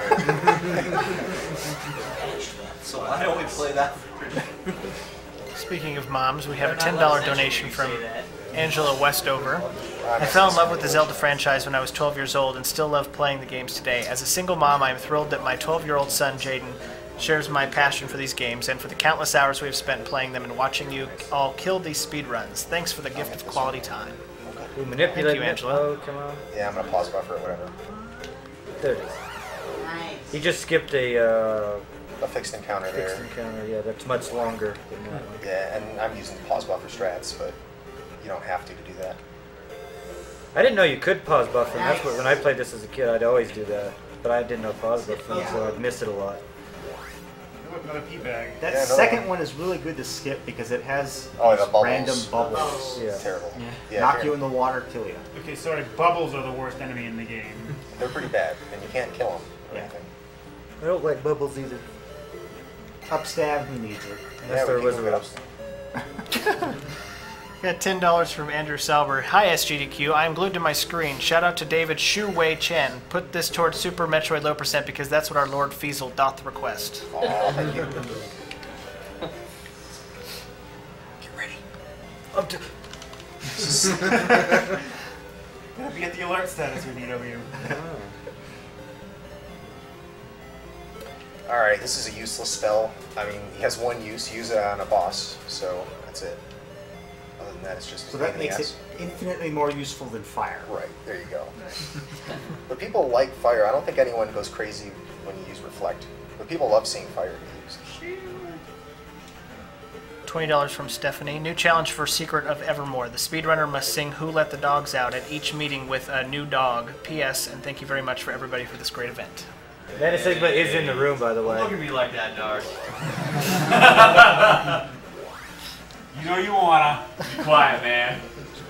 So why don't we play that for Speaking of moms, we have a $10 donation from Angela Westover. I fell in love with the Zelda franchise when I was 12 years old and still love playing the games today. As a single mom, I am thrilled that my 12-year-old son, Jaden, shares my passion for these games and for the countless hours we have spent playing them and watching you all kill these speedruns. Thanks for the gift of quality time. We manipulate. Thank you, Angela. Oh, come on. Yeah, I'm gonna pause buffer or whatever. There it is. He just skipped a fixed encounter there. Fixed encounter, yeah, that's much longer than that one. Yeah, and I'm using the pause buffer strats, but you don't have to do that. I didn't know you could pause buffer. That's what, when I played this as a kid, I'd always do that. But I didn't know pause buffer, so I'd miss it a lot. Another pee bag. That Yeah, second one is really good to skip because it has the bubbles. random bubbles. Yeah. Terrible. Yeah, Knock you in the water, kill you. Okay, sorry, bubbles are the worst enemy in the game. They're pretty bad, and you can't kill them or anything. I don't like bubbles either. Upstab, who needs it? Unless there was a Got $10 from Andrew Salber. Hi, SGDQ. I am glued to my screen. Shout out to David Shu Wei Chen. Put this towards Super Metroid Low Percent because that's what our Lord Feasel doth request. Oh, thank you. Get ready. Up to. Gotta be at the alert status with EW. Alright, this is a useless spell. I mean, he has one use, use it on a boss, so that's it. Other than that, it's just So that makes it infinitely more useful than fire. Right, there you go. But people like fire. I don't think anyone goes crazy when you use reflect. But people love seeing fire used. $20 from Stephanie. New challenge for Secret of Evermore. The speedrunner must sing Who Let the Dogs Out at each meeting with a new dog. P.S. And thank you very much for everybody for this great event. That segment is in the room, by the way. Look at me like that, dog. You know you wanna. Be quiet, man.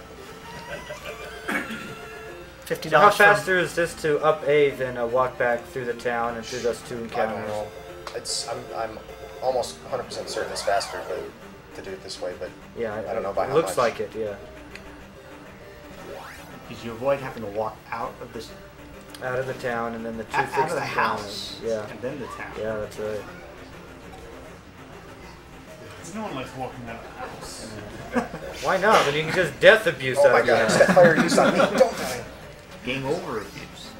$50 So how from... faster is this to up A than walk back through the town and through those two I don't encounters? know. I'm almost 100% certain it's faster to do it this way, but Yeah, I don't know by it how looks much. like it, yeah. Because you avoid having to walk out of this. Out of the town and then the two Out fixed of the encounters. house. Yeah. And then the town. Yeah, that's right. No one likes walking out of the house. Why not? Then you can just death abuse Oh out my of your god, house. set fire use on me. Don't die. Game over abuse.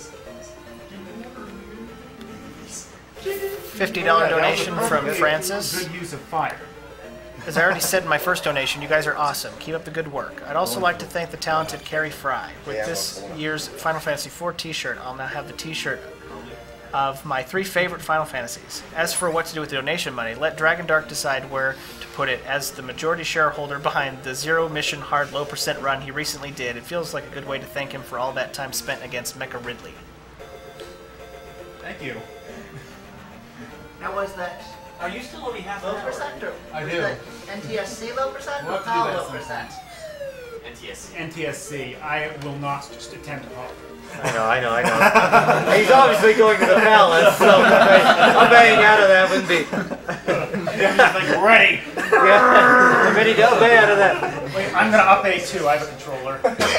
$50 donation from Francis. Good use of fire. As I already said in my first donation, you guys are awesome. Keep up the good work. I'd also like to thank the talented Carrie Fry. With Yeah, this well, year's Final Fantasy IV t-shirt, I'll now have the t-shirt of my 3 favorite Final Fantasies. As for what to do with the donation money, let Dragon Dark decide where to put it. As the majority shareholder behind the Zero Mission Hard Low Percent run he recently did, it feels like a good way to thank him for all that time spent against Mecha Ridley. Thank you. Now was that Are you still only half low an hour? percent or I was do. that NTSC low percent We'll or have to do PAL that low sometime. percent? NTSC. NTSC. I will not just attempt to hop. I know. He's obviously going to the palace, so I'm banging out of that wouldn't be. He's like, ready. Yeah, I'm ready to bang out of that. Wait, I'm gonna up A too. I have a controller.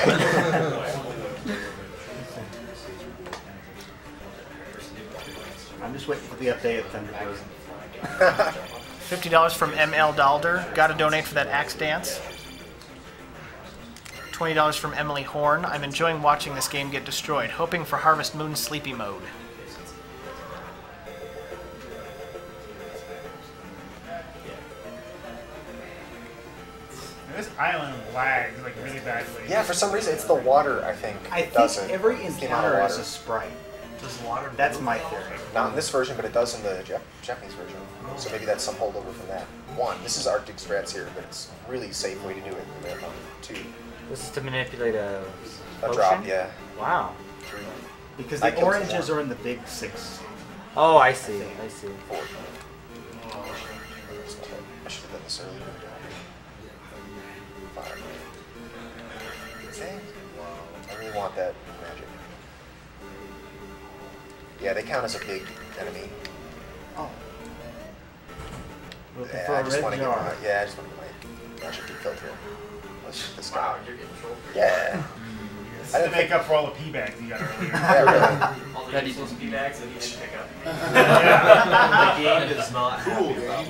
I'm just waiting for the update of Thunderbird. $50 from ML Dalder. Gotta donate for that axe dance. $20 from Emily Horn. I'm enjoying watching this game get destroyed. Hoping for Harvest Moon sleepy mode. This island lags like really badly. Yeah, for some reason it's the water. I think. I does think it. every It's the amount of encounter is water. a sprite. Does water That's move? my theory. Not in this version, but it does in the Japanese version. So maybe that's some holdover from that. 1. This is Arctic strats here, but it's a really safe way to do it. 2. This is to manipulate a drop, potion? yeah. Wow. 3. Because I the killed oranges 4. are in the big 6. Oh, I see. 4. I should have done this earlier. 5. Okay. I really want that magic. Yeah, they count as a big enemy. Oh. Looking Yeah, for I a just red want to get jar. my magic refilled here. Let's shoot this guy. You're getting trolled. Yeah. This is to make up for all the pee bags you got earlier. Yeah, really. Ready to be back, so he didn't pick up. The game does not have you about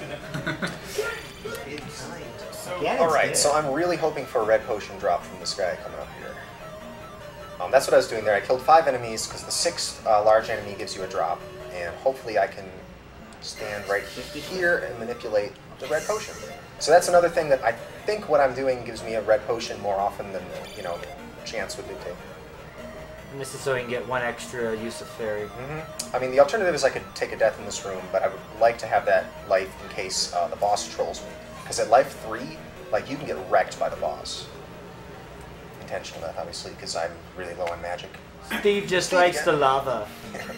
that. Alright, so I'm really hoping for a red potion drop from this guy coming up here. That's what I was doing there. I killed 5 enemies because the 6th large enemy gives you a drop. And hopefully I can stand right here and manipulate the red potion. So that's another thing that I think what I'm doing gives me a red potion more often than, you know, chance would dictate. And this is so you can get 1 extra use of fairy. I mean, the alternative is I could take a death in this room, but I would like to have that life in case the boss trolls me. Because at life 3, like, you can get wrecked by the boss. Intentional death, obviously, because I'm really low on magic. Steve just likes the lava.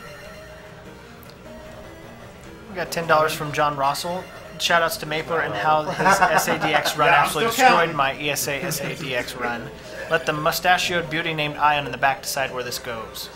We got $10 from John Rossell. Shoutouts to Mapler and how his SADX run absolutely destroyed my ESA SADX run. Let the mustachioed beauty named Ion in the back decide where this goes.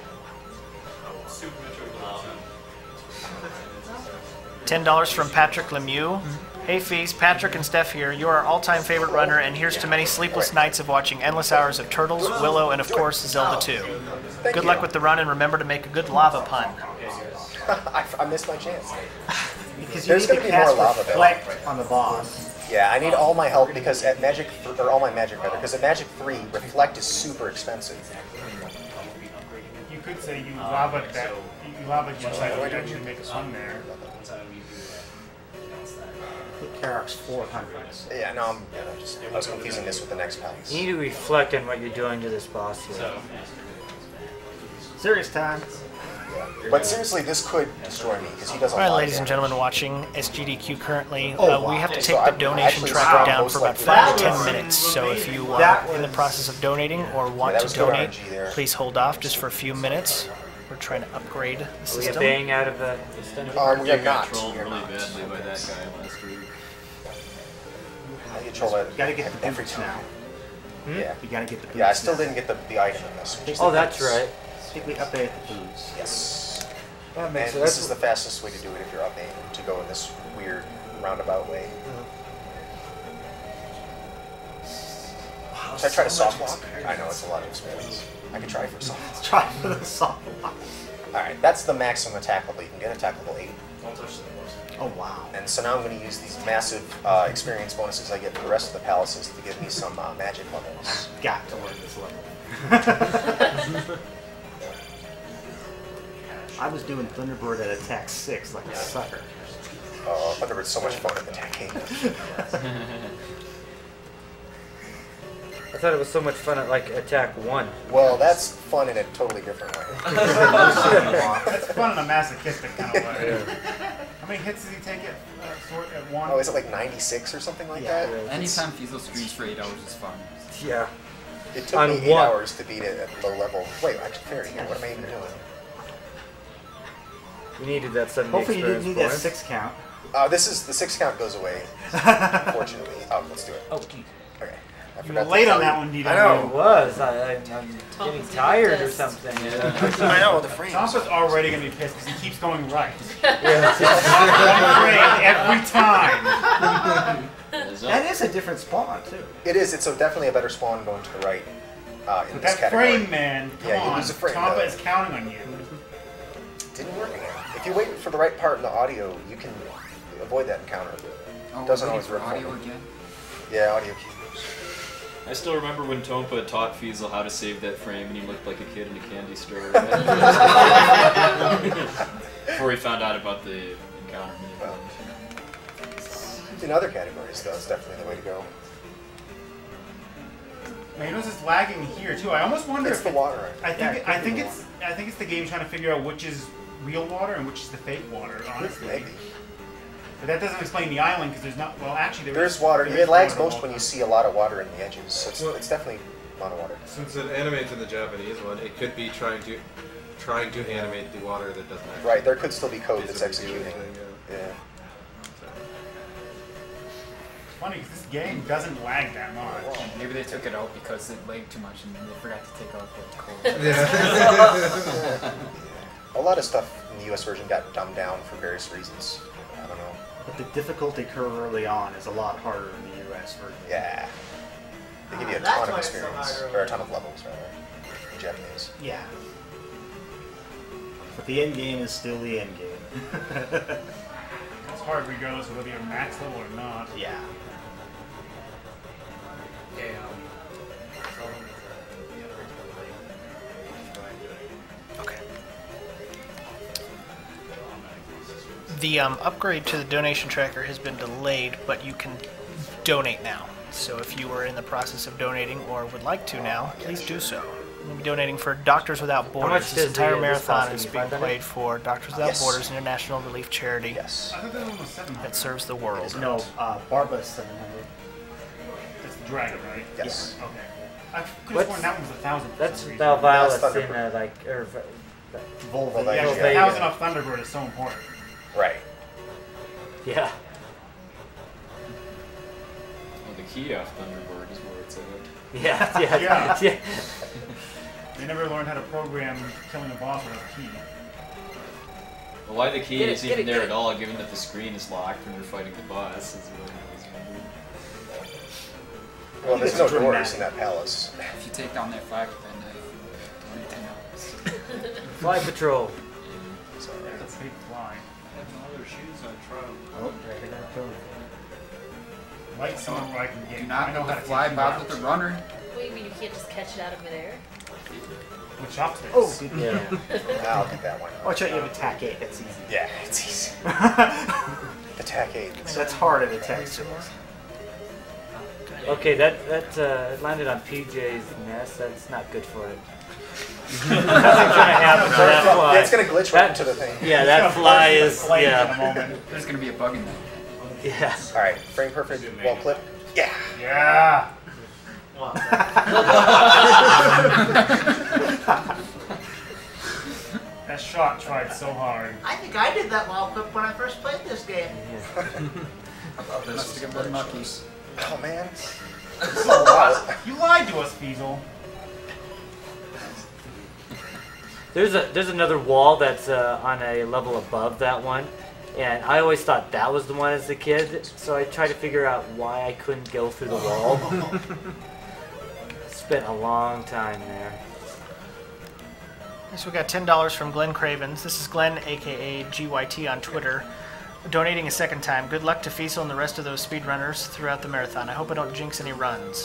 $10 from Patrick Lemieux. Hey Feast, Patrick and Steph here. You are our all-time favorite runner, and here's to many sleepless nights of watching endless hours of Turtles, Willow, and of course Zelda 2. Good luck with the run, and remember to make a good lava pun. I missed my chance. Because There's going to be more lava though. On the boss. Yeah, I need all my help because at Magic, or all my magic rather, because at Magic 3, Reflect is super expensive. You could say you lava that. You lava just like you actually make a pun there. Carrock's 400. Yeah, no, I was confusing this with the next pack. You need to reflect on what you're doing to this boss here. Serious time. But seriously, this could destroy me because he does a lot. Alright, ladies and gentlemen watching SGDQ currently, wow. we have to So take the I'm donation actually tracker down most for about likely 5 to 10 to- minutes. So if you are in the process of donating or want that to was good donate, RNG there. please hold off just for a few minutes. We're trying to upgrade the Are we system. bang out of the extended? We are not. Trolled We are really not. badly by that guy last week. I get trolled at Gotta get the every boots time. now. Yeah. You gotta get the boots. Yeah, I still didn't get the item in this. which is Oh, the that's boots. right. I think we updated the boots. Yes. That And makes this sense. is the fastest way to do it if you're updating, to go in this weird roundabout way. Should I try to soft lock? I know it's a lot of experience. I could try for soft lock. Let's try for the soft lock. Alright, that's the maximum attack level you can get, attack level 8. Oh wow. And so now I'm going to use these massive experience bonuses I get for the rest of the palaces to give me some magic levels. Got to learn this level. I was doing Thunderbird at attack 6 like a sucker. Oh, Thunderbird's so much fun at attacking. I thought it was so much fun at like attack 1. Well, that's fun in a totally different way. That's fun in a masochistic kind of way. How many hits did he take at one? Oh, is it like 96 or something like that? Anytime feasel screens for 8 hours is fun. Yeah. It took me 8 hours to beat it at low level. Wait, actually, fair here. What am I even doing? You needed that 70 Hopefully you didn't experience need that points. 6 count. This is the 6 count goes away. Unfortunately. Oh, let's do it. Oh, okay. I You forgot were to late tell on that you. one, Dito. I know. It was. I'm getting tired or something. I know, the frames. Thompson's already going to be pissed because he keeps going right. Yeah. Every time. That is a different spawn too. It is. It's definitely a better spawn going to the right in But this that category. frame, man, come Yeah, you on. lose a frame, Tampa though. is counting on you. Didn't work again. If you wait for the right part in the audio, you can avoid that encounter. Oh, It doesn't we're always waiting work for for audio me. again? Yeah, audio cues. I still remember when Tompa taught Feasel how to save that frame and he looked like a kid in a candy store. Before he found out about the encounter manipulation. In other categories, though, it's definitely the way to go. Manos is lagging here too. I almost wonder It's if the water. I think Yeah, I think it's the game trying to figure out which is real water and which is the fake water. Honestly, Maybe. but that doesn't explain the island because there's not. Well, actually, There's water. It lags most when you see a lot of water in the edges, so it's definitely a lot of water. Since it animates in the Japanese one, it could be trying to animate the water that doesn't actually. Right, there could still be code that's visibly do executing. anything, Yeah. It's funny because this game doesn't lag that much. Maybe they took it out because it lagged too much and they forgot to take out the code. A lot of stuff in the US version got dumbed down for various reasons. I don't know. But the difficulty curve early on is a lot harder in the US version. Yeah. They give you a That's ton of why it's so experience, hard or a ton of levels, rather, in Japanese. Yeah. But the end game is still the end game. It's hard regardless of whether you're max level or not. Yeah. Okay. The upgrade to the donation tracker has been delayed, but you can donate now. So if you are in the process of donating or would like to now, please do so. We'll be donating for Doctors Without Borders. much This does entire this marathon cost is you, being 500? played for Doctors Without Yes. Borders, international relief charity Yes. I thought that one was 700. that serves the world. No, Barba's 700. It's the dragon, right? Yes. Okay. I could have What's- sworn that one was 1,000. for That's some reason. Valvalis That's in Thunderbird. like or Volvo. Yeah, Volvo. 1,000 off Thunderbird is so important. Right. yeah. Well, the key off Thunderbird is where it's at. Yeah, Yeah. yeah. They never learned how to program killing a boss with a key. Well, why the key Get it, is get even it, there get at all, given that the screen is locked when you're fighting the boss, is really Well, there's It's no doors dramatic. in that palace. If you take down that flag with that knife, only $10. Fly Patrol. That's a big fly. I have no other shoes I tried. Oh, dragon out too. Light someone where I can get. Do not I know let how the to fly take bother you the runner. What do you mean you can't just catch it out of midair? out with chopsticks. Oh, good. Yeah. I'll get that one. Watch out, you have attack 8. That's easy. Yeah, it's easy. Attack 8. That's hard at attack 6. Okay, that landed on PJ's nest. That's not good for it. Nothing's gonna happen to that fly. Yeah, it's gonna glitch right into the thing. Yeah, that fly is in a yeah. moment. There's gonna be a bug in that. Yeah. All right, frame perfect wall clip. Yeah. Yeah. That shot tried so hard. I think I did that wall clip when I first played this game. Must have been lucky. Oh man. You lied to us, Feasel. There's another wall that's on a level above that one, and I always thought that was the one as a kid. So I tried to figure out why I couldn't go through the wall. Spent a long time there. So we got $10 from Glenn Cravens. This is Glenn, aka GYT on Twitter, donating a second time. Good luck to Feasel and the rest of those speedrunners throughout the marathon. I hope I don't jinx any runs.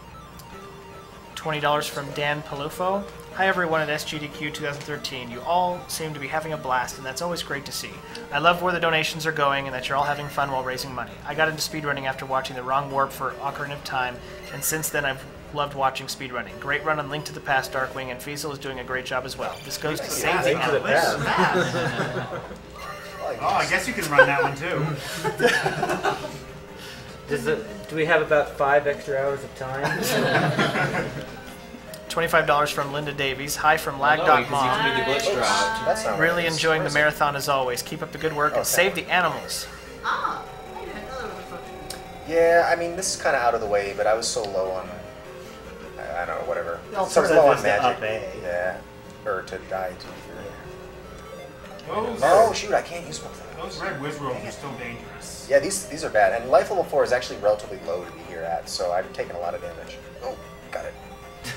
$20 from Dan Palufo. Hi everyone at SGDQ 2013. You all seem to be having a blast, and that's always great to see. I love where the donations are going and that you're all having fun while raising money. I got into speedrunning after watching The Wrong Warp for Ocarina of Time, and since then I've loved watching speedrunning. Great run on Link to the Past, Darkwing, and Feasel is doing a great job as well. This goes to save the Link to the animals. Past. Oh, I guess you can run that one too. Do we have about 5 extra hours of time? $25 from Linda Davies. Hi from because you Lag.mom. can do the glitch drop. That's not Really right. enjoying the marathon as always. Keep up the good work and Okay. save the animals. Ah, I didn't know there was such a... Yeah, I mean, this is kind of out of the way, but I was so low on, I don't know, whatever. The So I was alternative low on is to magic. up A. Yeah. Or to die to Those, Oh, shoot, I can't use one of those red whiz robes are still dangerous. Yeah, these are bad. And life level 4 is actually relatively low to be here at, so I've taken a lot of damage. Oh, got it.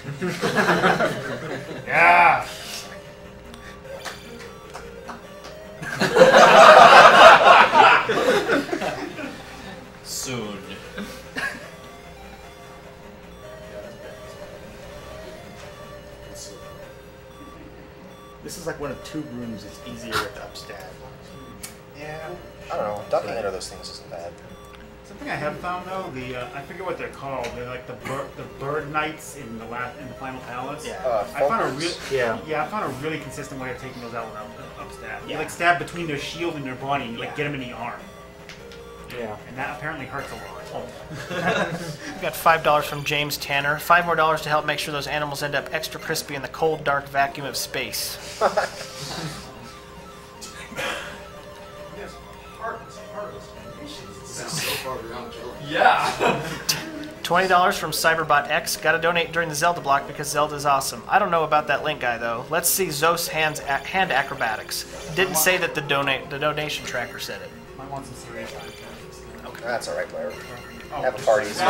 Yeah. Soon. This is like one of 2 rooms that's easier with the upstab. Yeah, I don't know. Ducking into those things isn't bad. Something I have found though, I forget what they're called. They're like the bird knights in the final palace. Yeah. I found a Yeah. I found a really consistent way of taking those out without upstab. You Yeah. like stab between their shield and their body, and you like get them in the arm, Yeah. and that apparently hurts a lot. We got $5 from James Tanner. $5 more to help make sure those animals end up extra crispy in the cold, dark vacuum of space. Yeah. $20 from Cyberbot X. Gotta donate during the Zelda block because Zelda's awesome. I don't know about that Link guy though. Let's see Zos hand acrobatics. Didn't say that the donation tracker said it. Might want some serious time. That's alright, Blair. Oh. Have a party. It's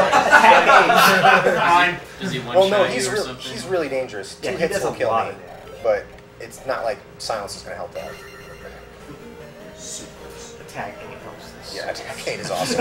Fine. Does he one Well, no, shot he's you or really, something? he's really dangerous. Yeah, 2 he hits does will a kill lot me, of damage. but it's not like silence is going to help that. Attack 8 helps this. Yeah, attack 8 is awesome.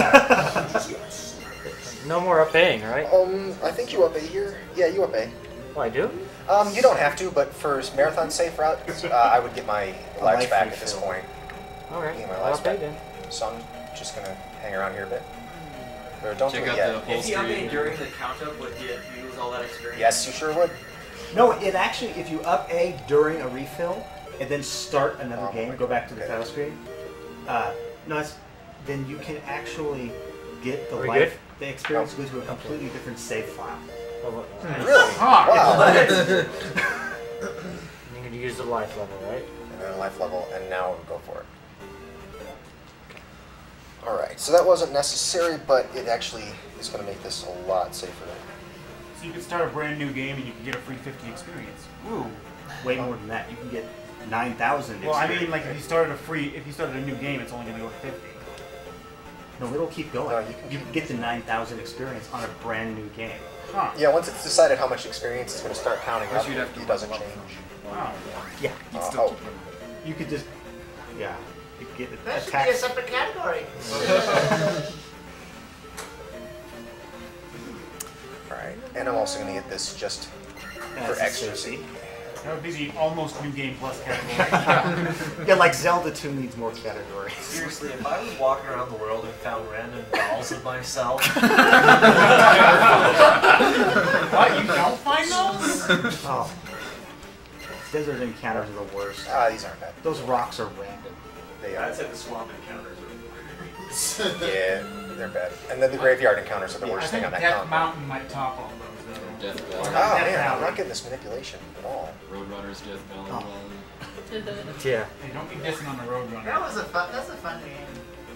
No more up Aing, right? I think you up A here. Yeah, you up A. Oh, I do? You don't have to, but for marathon safe routes, I would get my lives back at this point. Alright, Get my I'll lives up back. A then. So I'm just going to hang around here a bit. Or don't do Check it out yet. the If you upholstery. update during the count-up, would you lose all that experience? Yes, you sure would. No, it actually, if you up A during a refill and then start another game, go back to the title screen, then you can actually get the the experience goes to a completely different save file. Really? Wow. You can use the life level, right? And then life level, and now go for it. Alright, so that wasn't necessary, but it actually is going to make this a lot safer. So you can start a brand new game and you can get a free 50 experience. Woo! Way more than that. You can get 9,000. Well, I mean, like if you started a new game, it's only going to go to 50. No, it'll keep going. You can get the 9,000 experience on a brand new game. Huh. Yeah, once it's decided how much experience it's going to start counting up, you'd have to it doesn't change. Wow. Yeah. You could just, you could get That should attack. be a separate category. Alright, and I'm also going to get this just for accuracy. That would be the almost new game plus category. Yeah, like Zelda 2 needs more categories. Seriously, if I was walking around the world and found random dolls of myself... What, you don't find those? Oh. Desert encounters are the worst. These aren't bad. Those rocks are random. They are. I'd say the swamp encounters are Yeah, they're bad. And then the graveyard encounters are the worst thing on that Death continent. Mountain might top all those. Death Oh Valley. man, I'm not getting this manipulation at all. Roadrunner's Death Valley. Yeah. Hey, don't be dissing on the Roadrunner. That's a fun game.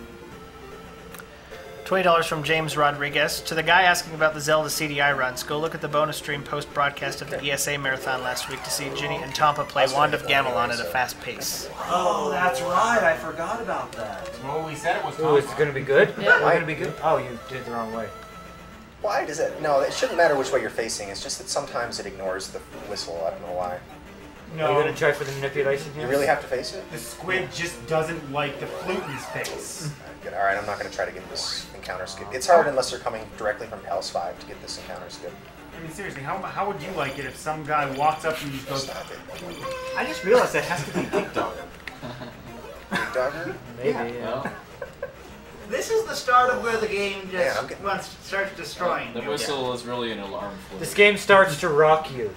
$20 from James Rodriguez. To the guy asking about the Zelda CDI runs, go look at the bonus stream post-broadcast of the ESA Marathon last week to see Ginny and Tampa play Wand of Gamelon at a fast pace. Oh, that's right. I forgot about that. Well, we said it was Ooh, it's gonna be good? Yeah. It's gonna be good? Oh, you did it the wrong way. Why does it? No, it shouldn't matter which way you're facing. It's just that sometimes it ignores the whistle. I don't know why. No. Are you gonna try for the manipulation here? You really have to face it? The squid just doesn't like the flute in his face. Good. All right, I'm not going to try to get this encounter skip. It's hard unless they're coming directly from Palace 5 to get this encounter skip. I mean, seriously, how would you like it if some guy walks up and just goes... I just realized that has to be Big Dogger. Big Dogger? Maybe, yeah. This is the start of where the game Yeah, just I'm getting- starts destroying The you. whistle is really an alarm flute. This game starts to rock you.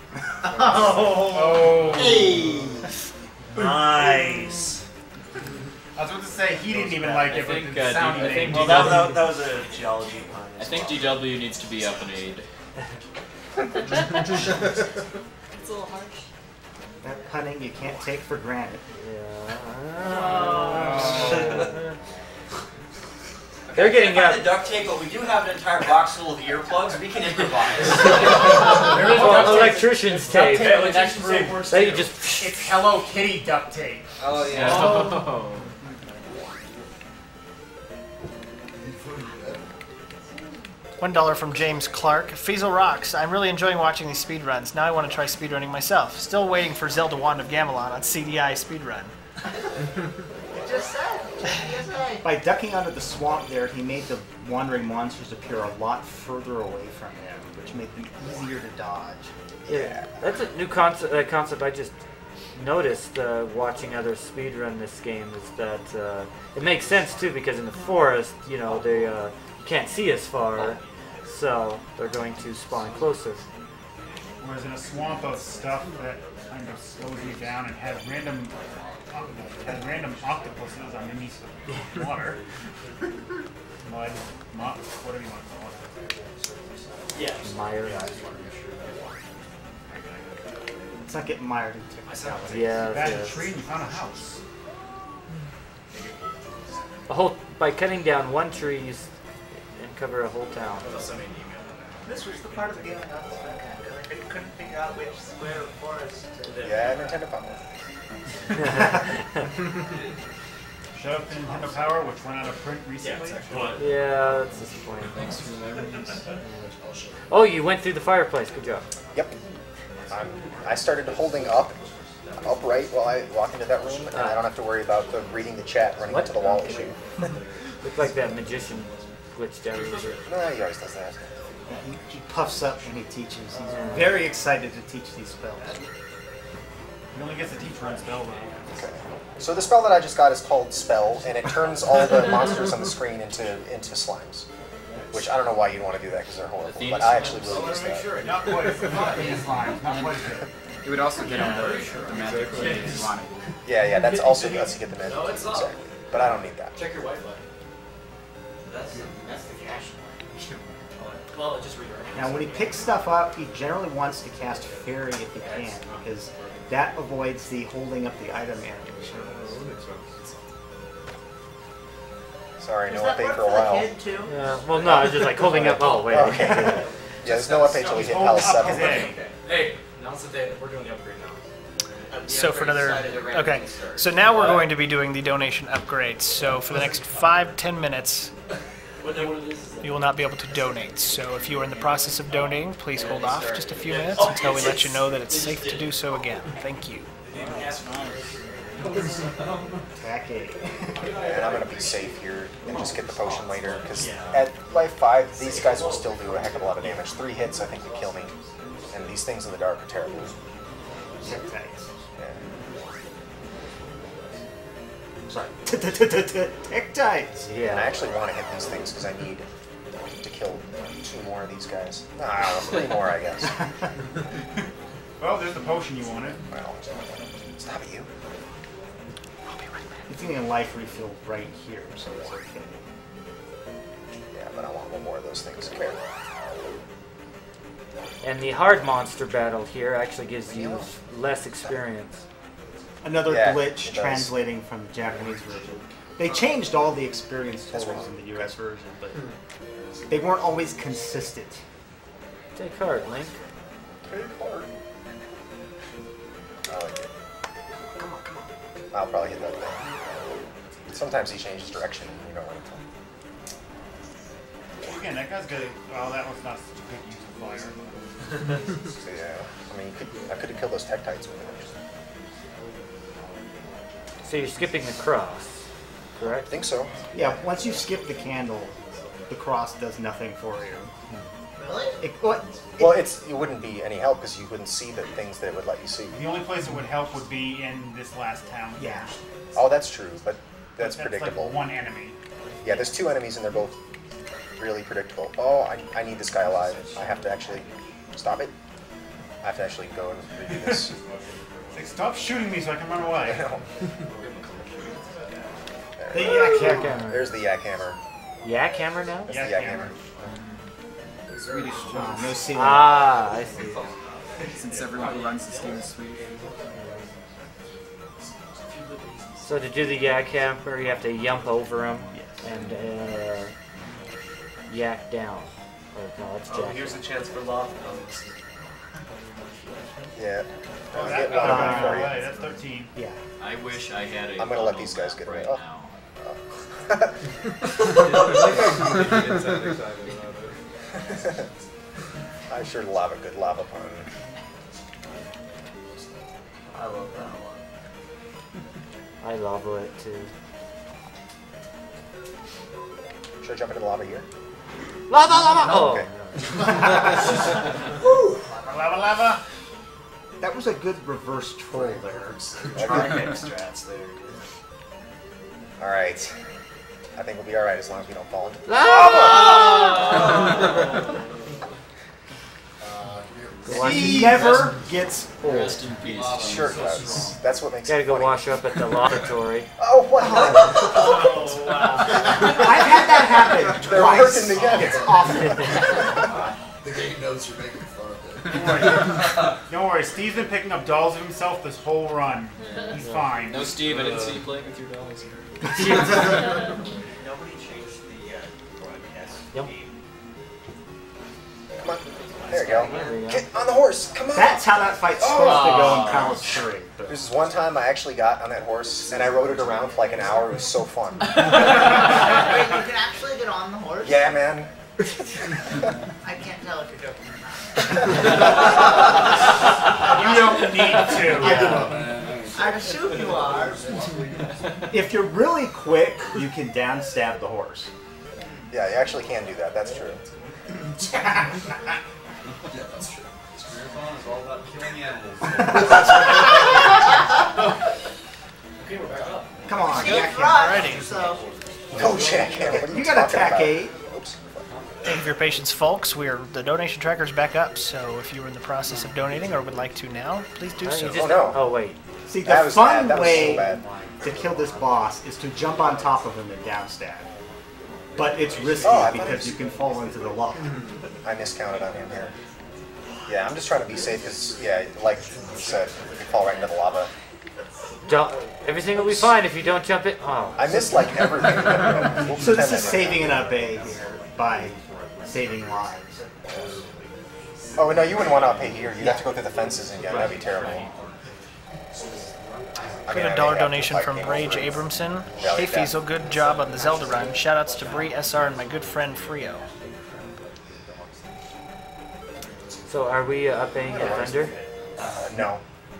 Oh. Hey. Nice. I was about to say, he didn't even like it, but the sound he made. Well, that was a geology pun. I think DW needs to be up an aid. It's a little harsh. That punning you can't take for granted. They're getting the duct tape, but we do have an entire box full of earplugs. We can improvise. Well, electrician's tape. Duct tape next room. That you just... It's Hello Kitty duct tape. Oh, yeah. Oh. $1 from James Clark. Feasel rocks. I'm really enjoying watching these speedruns. Now I want to try speedrunning myself. Still waiting for Zelda Wand of Gamelon on CDI speedrun. Just said. Just said. By ducking out of the swamp there, he made the wandering monsters appear a lot further away from him, which made them easier to dodge. Yeah, that's a new concept I just noticed watching others speedrun this game, is that it makes sense too, because in the forest, you know, they you can't see as far, so they're going to spawn closer. Whereas in a swamp of stuff that kind of slows you down and has random octopuses underneath the water. Mud, muck, whatever you want to call it. Yeah. Mire. Let's not get mired in technicality. Yeah, You found yeah. a tree and you found a house. By cutting down one tree, you cover a whole town. This was the part of the game I got stuck at because I couldn't figure out which square of forest to Yeah, Nintendo Power. Shout out to Nintendo Power, which went out of print recently. Yeah, that's disappointing. Thanks for the memories. Oh, you went through the fireplace. Good job. Yep. I started holding up upright while I walk into that room, and I don't have to worry about reading the chat running into the wall issue. Looks like that magician glitched out. Nah, he always does that. He puffs up when he teaches. He's very excited to teach these spells. He only gets to teach one spell though. Okay. So the spell that I just got is called Spell, and it turns all the monsters on the screen into slimes. Which I don't know why you'd want to do that because they're horrible, but I actually will use that. Not quite as slime, not quite as good. It would also get on the magic if you wanted. Yeah, that's also lets you get the magic. Exactly. But I don't need that. Check your Wi-Fi. That's the cash line. Well, just rewrite it. Now, when he picks stuff up, he generally wants to cast Fairy if he can, because that avoids the holding up the item animation. Sorry, no update for a while. Yeah, well, no, it's just like holding up. Oh, wait. Okay. Yeah, there's no update till we hit Hell 7. Hey, now's the day. We're doing the upgrade now. So for another, okay. So now we're going to be doing the donation upgrades. So for the next 5-10 minutes, you will not be able to donate. So if you are in the process of donating, please hold off just a few minutes until we let you know that it's safe to do so again. Thank you. Tacky. And I'm going to be safe here and just get the potion later, because at life 5, these guys will still do a heck of a lot of damage. 3 hits, I think, would kill me. And these things in the dark are terrible. Sorry. Tektites. Yeah. And I actually want to hit these things because I need to kill 2 more of these guys. Nah, 3 more, I guess. Well, there's the potion you wanted. Well, stop it, you. It's getting a life refill right here, so it's okay. Yeah, but I want 1 more of those things. Come here. And the hard monster battle here actually gives you less experience. Another glitch translating from the Japanese version. They changed all the experience totals in the US version, but they weren't always consistent. Take heart, Link. Take heart. I like it. I'll probably hit that thing. Sometimes he changes direction and you don't want to. Again, that guy's good. Well, that one's not such a good use of fire. So, yeah, I mean, I could have killed those Tektites with it. So you're skipping the cross, correct? I think so. Yeah, once you skip the candle, the cross does nothing for you. Really? Well, it wouldn't be any help because you wouldn't see the things that it would let you see. The only place it would help would be in this last town. Yeah. Oh, that's true, but that's predictable. Like 1 enemy. Yeah, there's 2 enemies and they're both really predictable. Oh, I need this guy alive. I have to actually stop it. I have to actually go and redo this. Like, stop shooting me so I can run away. I know. The yak hammer. There's the yak hammer. Yak hammer now? That's the yak hammer. Swedish. No ceiling. Ah, I see. Since everyone who runs this game is Swedish. So to do the yak hammer, you have to yump over him and yak down. Or no, that's jack. Oh, here's a chance for lava pumps. Yeah. Oh, Get 1 of them for you. That's 13. Yeah. I wish I had a. I'm gonna let these guys get away. right Oh. now. I sure love a good lava pun. I love that one. I lava it too. Should I jump into the lava here? Lava, lava! Oh, okay. Lava, lava. That was a good reverse troll there. Trihex strats there. Alright. I think we'll be alright as long as we don't fall into the lava! He never gets old. Rest in peace. Sure does. That's what makes Gotta it go funny. wash up at the lavatory. Oh, wow. Oh, wow. I've had that happen They're twice. working together. It's awful. The game knows you're making fun of it. Don't worry, Steve's been picking up dolls of himself this whole run. He's fine. No, Steve, I didn't see you playing with your dolls. Nobody changed the broadcast. Yep. Come on. There you go. Get on the horse. Come on. That's how that fight's supposed to go in Palace 3. There's this one time I actually got on that horse and I rode it around for like an hour. It was so fun. Wait, you can actually get on the horse? Yeah, man. I can't tell if you're joking or not. You don't need to. I give up. I assume you are. If you're really quick, you can down stab the horse. Yeah, you actually can do that. That's true. Yeah, that's true. This marathon is all about killing animals. Okay, we're back up. Come on, You're Jack. right, Alrighty. so No, Jackhammer. What are You talking got attack about? 8. Oops. Thank you for your patience, folks. The donation tracker's back up, so if you were in the process of donating or would like to now, please do so. Oh no. Oh wait. See, the That was fun bad. That was so way bad. to kill this boss is to jump on top of him and down stab. But it's risky Oh, I thought it because was- you can fall into the lava. I miscounted on him here. Yeah, I'm just trying to be safe because, yeah, like you said, you could fall right into the lava. Don't, everything will be fine if you don't jump it. Oh. I missed like everything. We'll So this pretend is I saving didn't. an up A here by saving lives. Oh no, you wouldn't want to pay here. You'd have to go through the fences again. That'd be terrible. I We mean, got I a dollar may have to donation fight from King Rage over it. Abramson. Yeah, Hey like that. Feasel, good job on the Zelda run. Shoutouts to Bree, SR, and my good friend Frio. So are we upping at Thunder? No.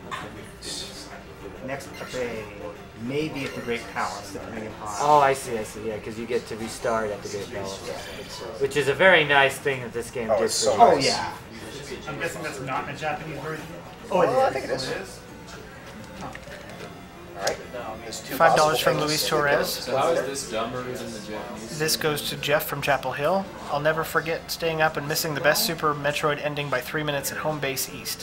Next up A, maybe at the Great Palace, depending upon. Oh, I see, yeah, because you get to restart at the Great Palace. Which is a very nice thing that this game Oh, did it's for so you. Oh nice. yeah. I'm guessing that's not in a Japanese version. Oh, it Well, I is. think it is. It is? Alright. There's two $5 possible from things. Luis Torres. So how is this dumber than the Japanese? This goes to Jeff from Chapel Hill. I'll never forget staying up and missing the best Super Metroid ending by 3 minutes at Home Base East.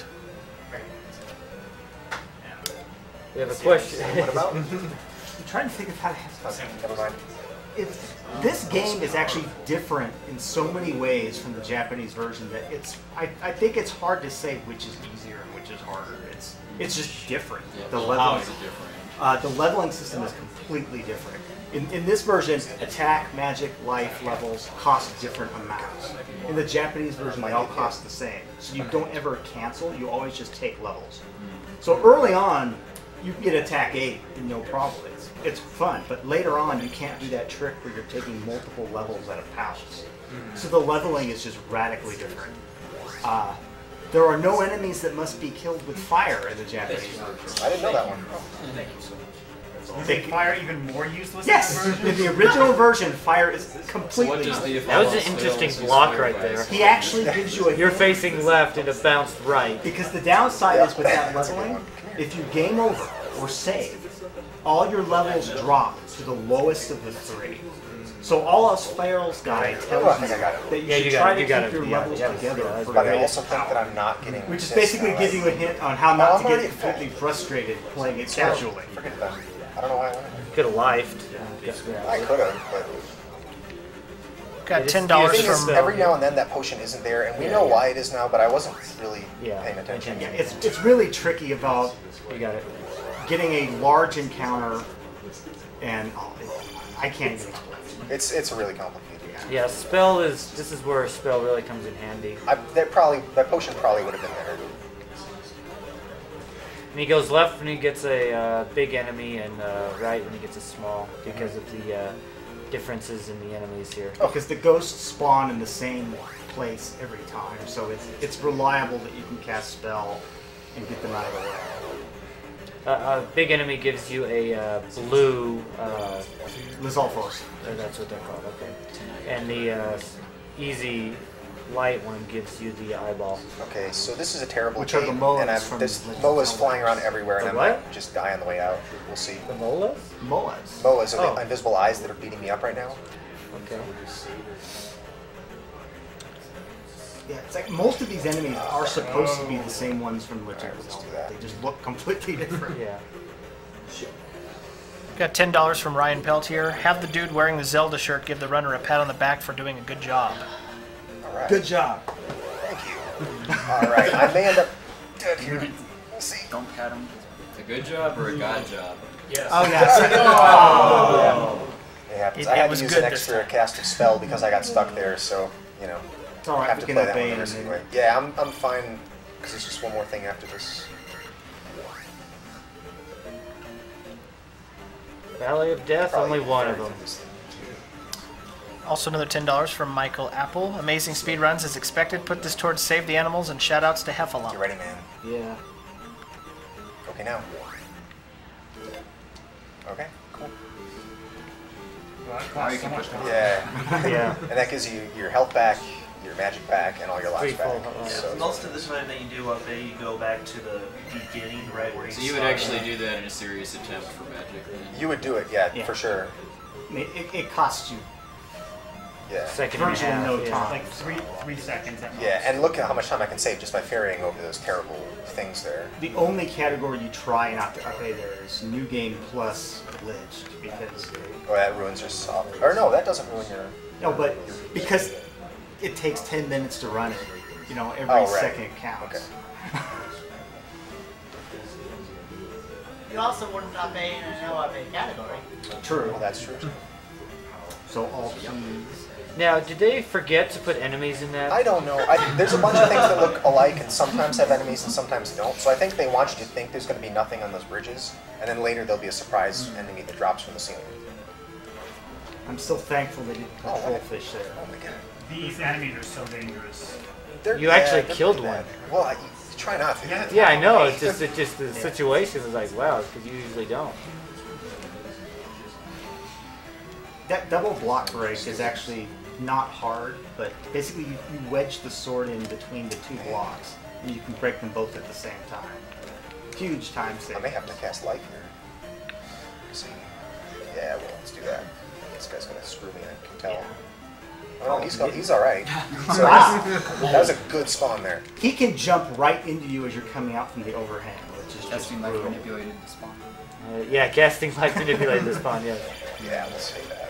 We have a question. What about? I'm trying to think of how to have Never mind. this game is actually different in so many ways from the Japanese version that I think it's hard to say which is easier and which is harder. It's just different. Yeah, The well, leveling, how is it different? the leveling system is completely different. In this version, attack, magic, life levels cost different amounts. In the Japanese version, they all cost the same. So you don't ever cancel, you always just take levels. So early on, you can get attack 8, no problem. It's fun, but later on, you can't do that trick where you're taking multiple levels at a palace. So the leveling is just radically different. There are no enemies that must be killed with fire in the Japanese version. I didn't know that one. Is fire even more useless Yes! in the version? In the original version, fire is completely What does the useless. That was an interesting block right there. He actually gives you a You're hint facing left and it bounced right. because the downside is with that leveling, if you game over or save, all your levels drop to the lowest of the 3. So all else fails guy tells I you think I got it. that you Yeah, should you try got it, to you got keep it. your Yeah, levels yeah, together yeah, for But I greatest also think power. that I'm not getting. Which is this basically now, giving you a right? hint on how No, not I'm to already get full. completely frustrated playing it So, casually. Forget that. I don't know why I went. Could have lifed. I could have, but Got It is- $10 the thing is, from every now and then that potion isn't there, and we know why it is now. But I wasn't really paying attention. Yeah, it's really tricky about You got it. getting a large encounter, and I can't even explain. It's really complicated. Yeah, spell is. This is where spell really comes in handy. That potion probably would have been there. And he goes left when he gets a big enemy, and right when he gets a small, because of the differences in the enemies here. Because the ghosts spawn in the same place every time, so it's reliable that you can cast spell and get them out of the way. A big enemy gives you a blue. Lizalfos. That's what they're called. Okay. And the easy light one gives you the eyeball. Okay, so this is a terrible Which are game, the molas and from this Legend of moa's Zelda. flying around everywhere, and The I'm what? like, just die on the way out. We'll see. The molas? Moas. Moas are Oh. the invisible eyes that are beating me up right now. Okay. Yeah, it's like most of these enemies are supposed to be the same ones from Legend of Zelda. They just look completely different. Yeah. Got $10 from Ryan Peltier. Have the dude wearing the Zelda shirt give the runner a pat on the back for doing a good job. All right. Good job. Thank you. All right, I may end up dead here. We'll see. Don't pat him. A good job or a god job? Yes. Oh, yeah. It happens. It I had was to use good an this extra time. cast of spell because I got stuck there, so you know. It's alright, have we to can play that obey one the and rest then- anyway. Yeah, I'm fine because there's just one more thing after this. Valley of Death, Probably only one of third them. for this thing, too. Also another $10 from Michael Apple. Amazing speedruns as expected. Put this towards Save the Animals and shoutouts to Get Heffalump. ready, man. Yeah. Okay, now. Okay, cool. Now you can push them. Yeah. Yeah. And that gives you your health back, your magic back, and all your lives back. Yeah, So most of the time that you do up A, you go back to the beginning, right where you So you would actually do that in a serious attempt for magic then? you would do it, yeah, for sure. It costs you second and a virtually half, no yeah. time. Like 3 seconds at most. Yeah, and look at how much time I can save just by ferrying over those terrible things there. The only category you try not to update there is New Game Plus glitched because. Oh, that ruins your soft. Or no, that doesn't ruin your. No, but because it takes 10 minutes to run it, you know, every right. second counts. Okay. You also wouldn't update in an LFA category. True. Well, that's true. So all keys. Now, did they forget to put enemies in that? I don't know. There's a bunch of things that look alike and sometimes have enemies and sometimes don't. So I think they want you to think there's going to be nothing on those bridges, and then later there'll be a surprise enemy that drops from the ceiling. I'm still thankful they didn't put Trollfish there. Oh my god. These enemies are so dangerous. You actually killed pretty one. bad. Well, you try not to. Yeah, I know. It's just the situation is like, wow, because you usually don't. That double block break is actually not hard, but basically you wedge the sword in between the two blocks, and you can break them both at the same time. Huge time save. I may have to cast life here. Let's see. Yeah, well, let's do that. This guy's gonna screw me, I can tell. Oh, he's alright. So that was a good spawn there. He can jump right into you as you're coming out from the overhand, which is just Like brutal. manipulated the spawn. Yeah, casting light manipulated the spawn, yeah. Yeah, we'll say that.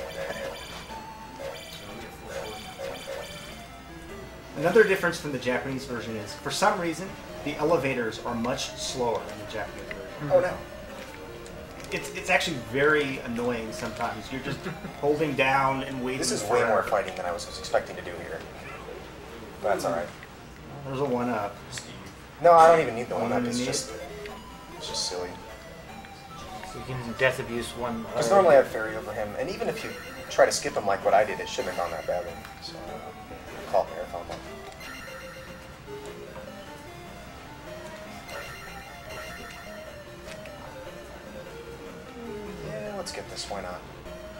Another difference from the Japanese version is, for some reason, the elevators are much slower in the Japanese version. Oh no. It's actually very annoying sometimes. You're just holding down and waiting. This is way more fighting than I was expecting to do here. But that's alright. There's a 1-up. No, I don't even need the 1-up. It's just silly. So you can death abuse one. Because normally I'd ferry over him, and even if you try to skip him like what I did, it shouldn't have gone that badly. So call it marathon one. Yeah, let's get this. Why not?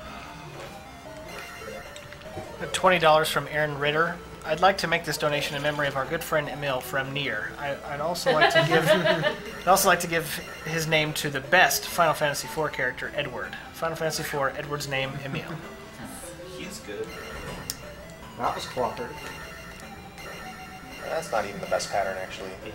$20 from Aaron Ritter. I'd like to make this donation in memory of our good friend Emil from Nier. I'd also like to give his name to the best Final Fantasy IV character, Edward. Final Fantasy IV, Edward's name, Emil. He's good. That was cooperative. That's not even the best pattern, actually. Yeah.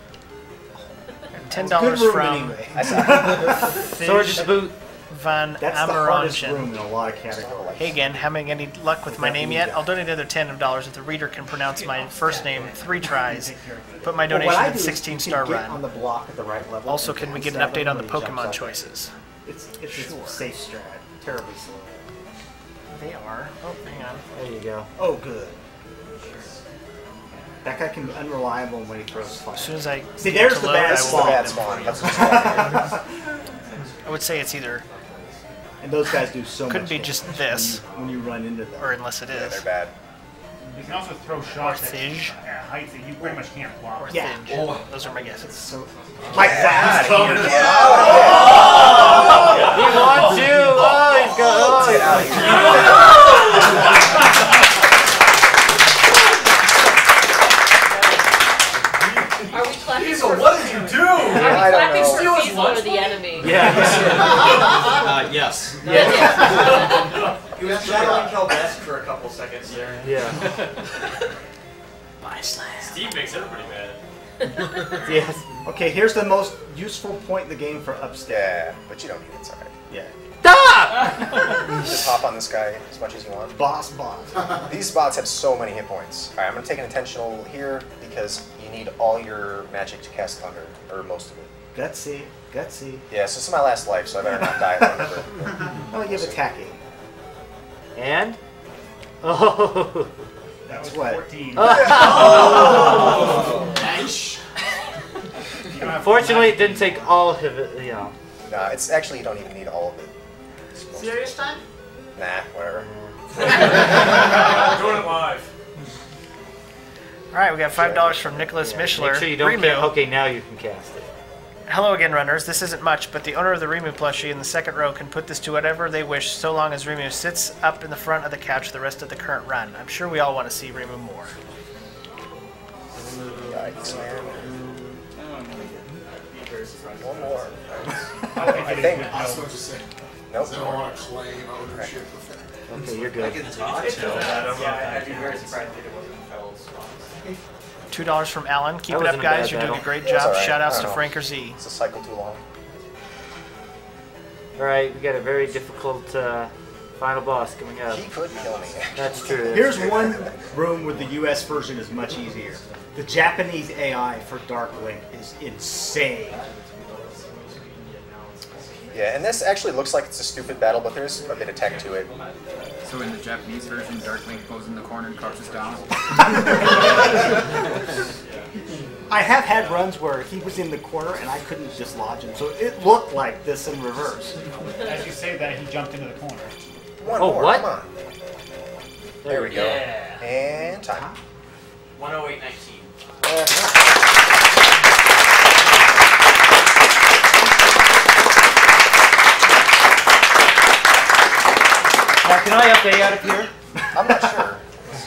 $10 from anyway. Sword's Boot Van That's the hardest Amerongen. room in a lot of categories. Hey again, having any luck with my name yet? I'll donate another $10 if the reader can pronounce my first name 3 tries. Put my donation at 16-star Get on run. the block at the right level. Also, can we get an update on the Pokemon choices? It's a safe strat. Terribly slow. They are. Oh, hang on. There you go. Oh, good. That guy can be unreliable when he throws fire. As soon as I See, get there's to the load, bad I spawn. will Bad spawn. That's the spawn. I would say it's either, And those guys do so could much be damage just this, when you run into them. or unless it Yeah, is. they're bad. You can also throw shots Or at Thij. heights that you pretty much can't block. Or Yeah. Thij. Those are my guesses. So, like that. He wants you! Oh, he's got. Get out of Are we clapping Diesel, for, what did you do? are we I don't clapping know. for feasel or the enemy? Yeah. Yes. He was battling Kelbest for a couple seconds there. Yeah. Body slam. Steve makes everybody mad. Yes. Okay, here's the most useful point in the game for upstep. Yeah, but you don't need it. It's alright. Yeah. Just hop on this guy as much as you want. Boss. These spots have so many hit points. Alright, I'm going to take an intentional here because you need all your magic to cast Thunder, or most of it. Gutsy. Yeah, so this is my last life, so I better not die of Thunder. Well, you have attacking. And? Oh. That was what? 14. Oh. Nice. Fortunately, it didn't take all of it, you know. Nah, it's actually, you don't even need all of it. Serious time? Nah, whatever. Doing it live. Alright, we got $5 from Nicholas Mischler. Make sure you don't Remu. Okay, now you can cast it. Hello again, runners. This isn't much, but the owner of the Remu plushie in the second row can put this to whatever they wish, so long as Remu sits up in the front of the couch the rest of the current run. I'm sure we all want to see Remu more. One more. I think. I was supposed to say. Nope. I don't want to claim ownership of that. Okay, you're good. I can talk to him. Yeah, I'd be very surprised if it wasn't felled spots. $2 from Alan. Keep That it up, wasn't a guys. bad You're doing a battle. great It was job. alright. Shout outs I to don't know. Franker Z. It's a cycle too long. Alright, we got a very difficult final boss coming up. He could kill me. That's true. Here's one room where the US version is much easier. The Japanese AI for Dark Link is insane. Yeah, and this actually looks like it's a stupid battle, but there's a bit of tech to it. So in the Japanese version, Dark Link goes in the corner and crouches down. I have had runs where he was in the corner and I couldn't dislodge him, so it looked like this in reverse. As you say that, he jumped into the corner. One Oh, more, what? come on. There we go. Yeah. And time. 108.19. Now, can I update out of here? I'm not sure.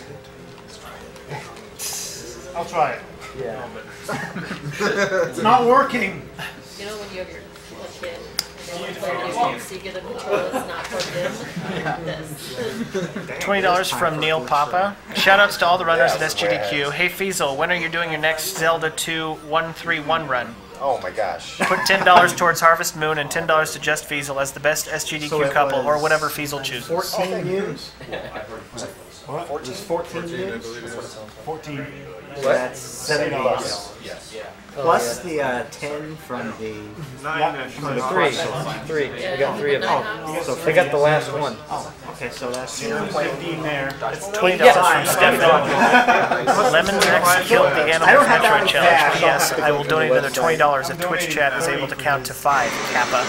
I'll try it. Yeah. It's not working. You know when you have your kid and they play video games, so you get a controller that's not plugged in? This. $20 from Neil Papa. Shoutouts to all the runners Yeah, at SGDQ. Hey Feasel, when are you doing your next Zelda 2 131 run? Oh my gosh. Put $10 towards Harvest Moon and $10 to Just Feasel as the best SGDQ So it couple, or was whatever Feasel chooses. 14 years? What? 14? 14 14, I years? believe it is. 14. That's $70. Yes. Plus the 10 from the... Three. Three. Yeah, I got 3 of them. Oh, So I got the last one. Oh, okay, so that's... 15 there. $20 from Stefan. Lemon Rex killed the I Animal don't have that Metroid much Challenge. cash. P.S. I'll have to I go will to the donate another website. $20 if Twitch chat is able to count to 5. Kappa.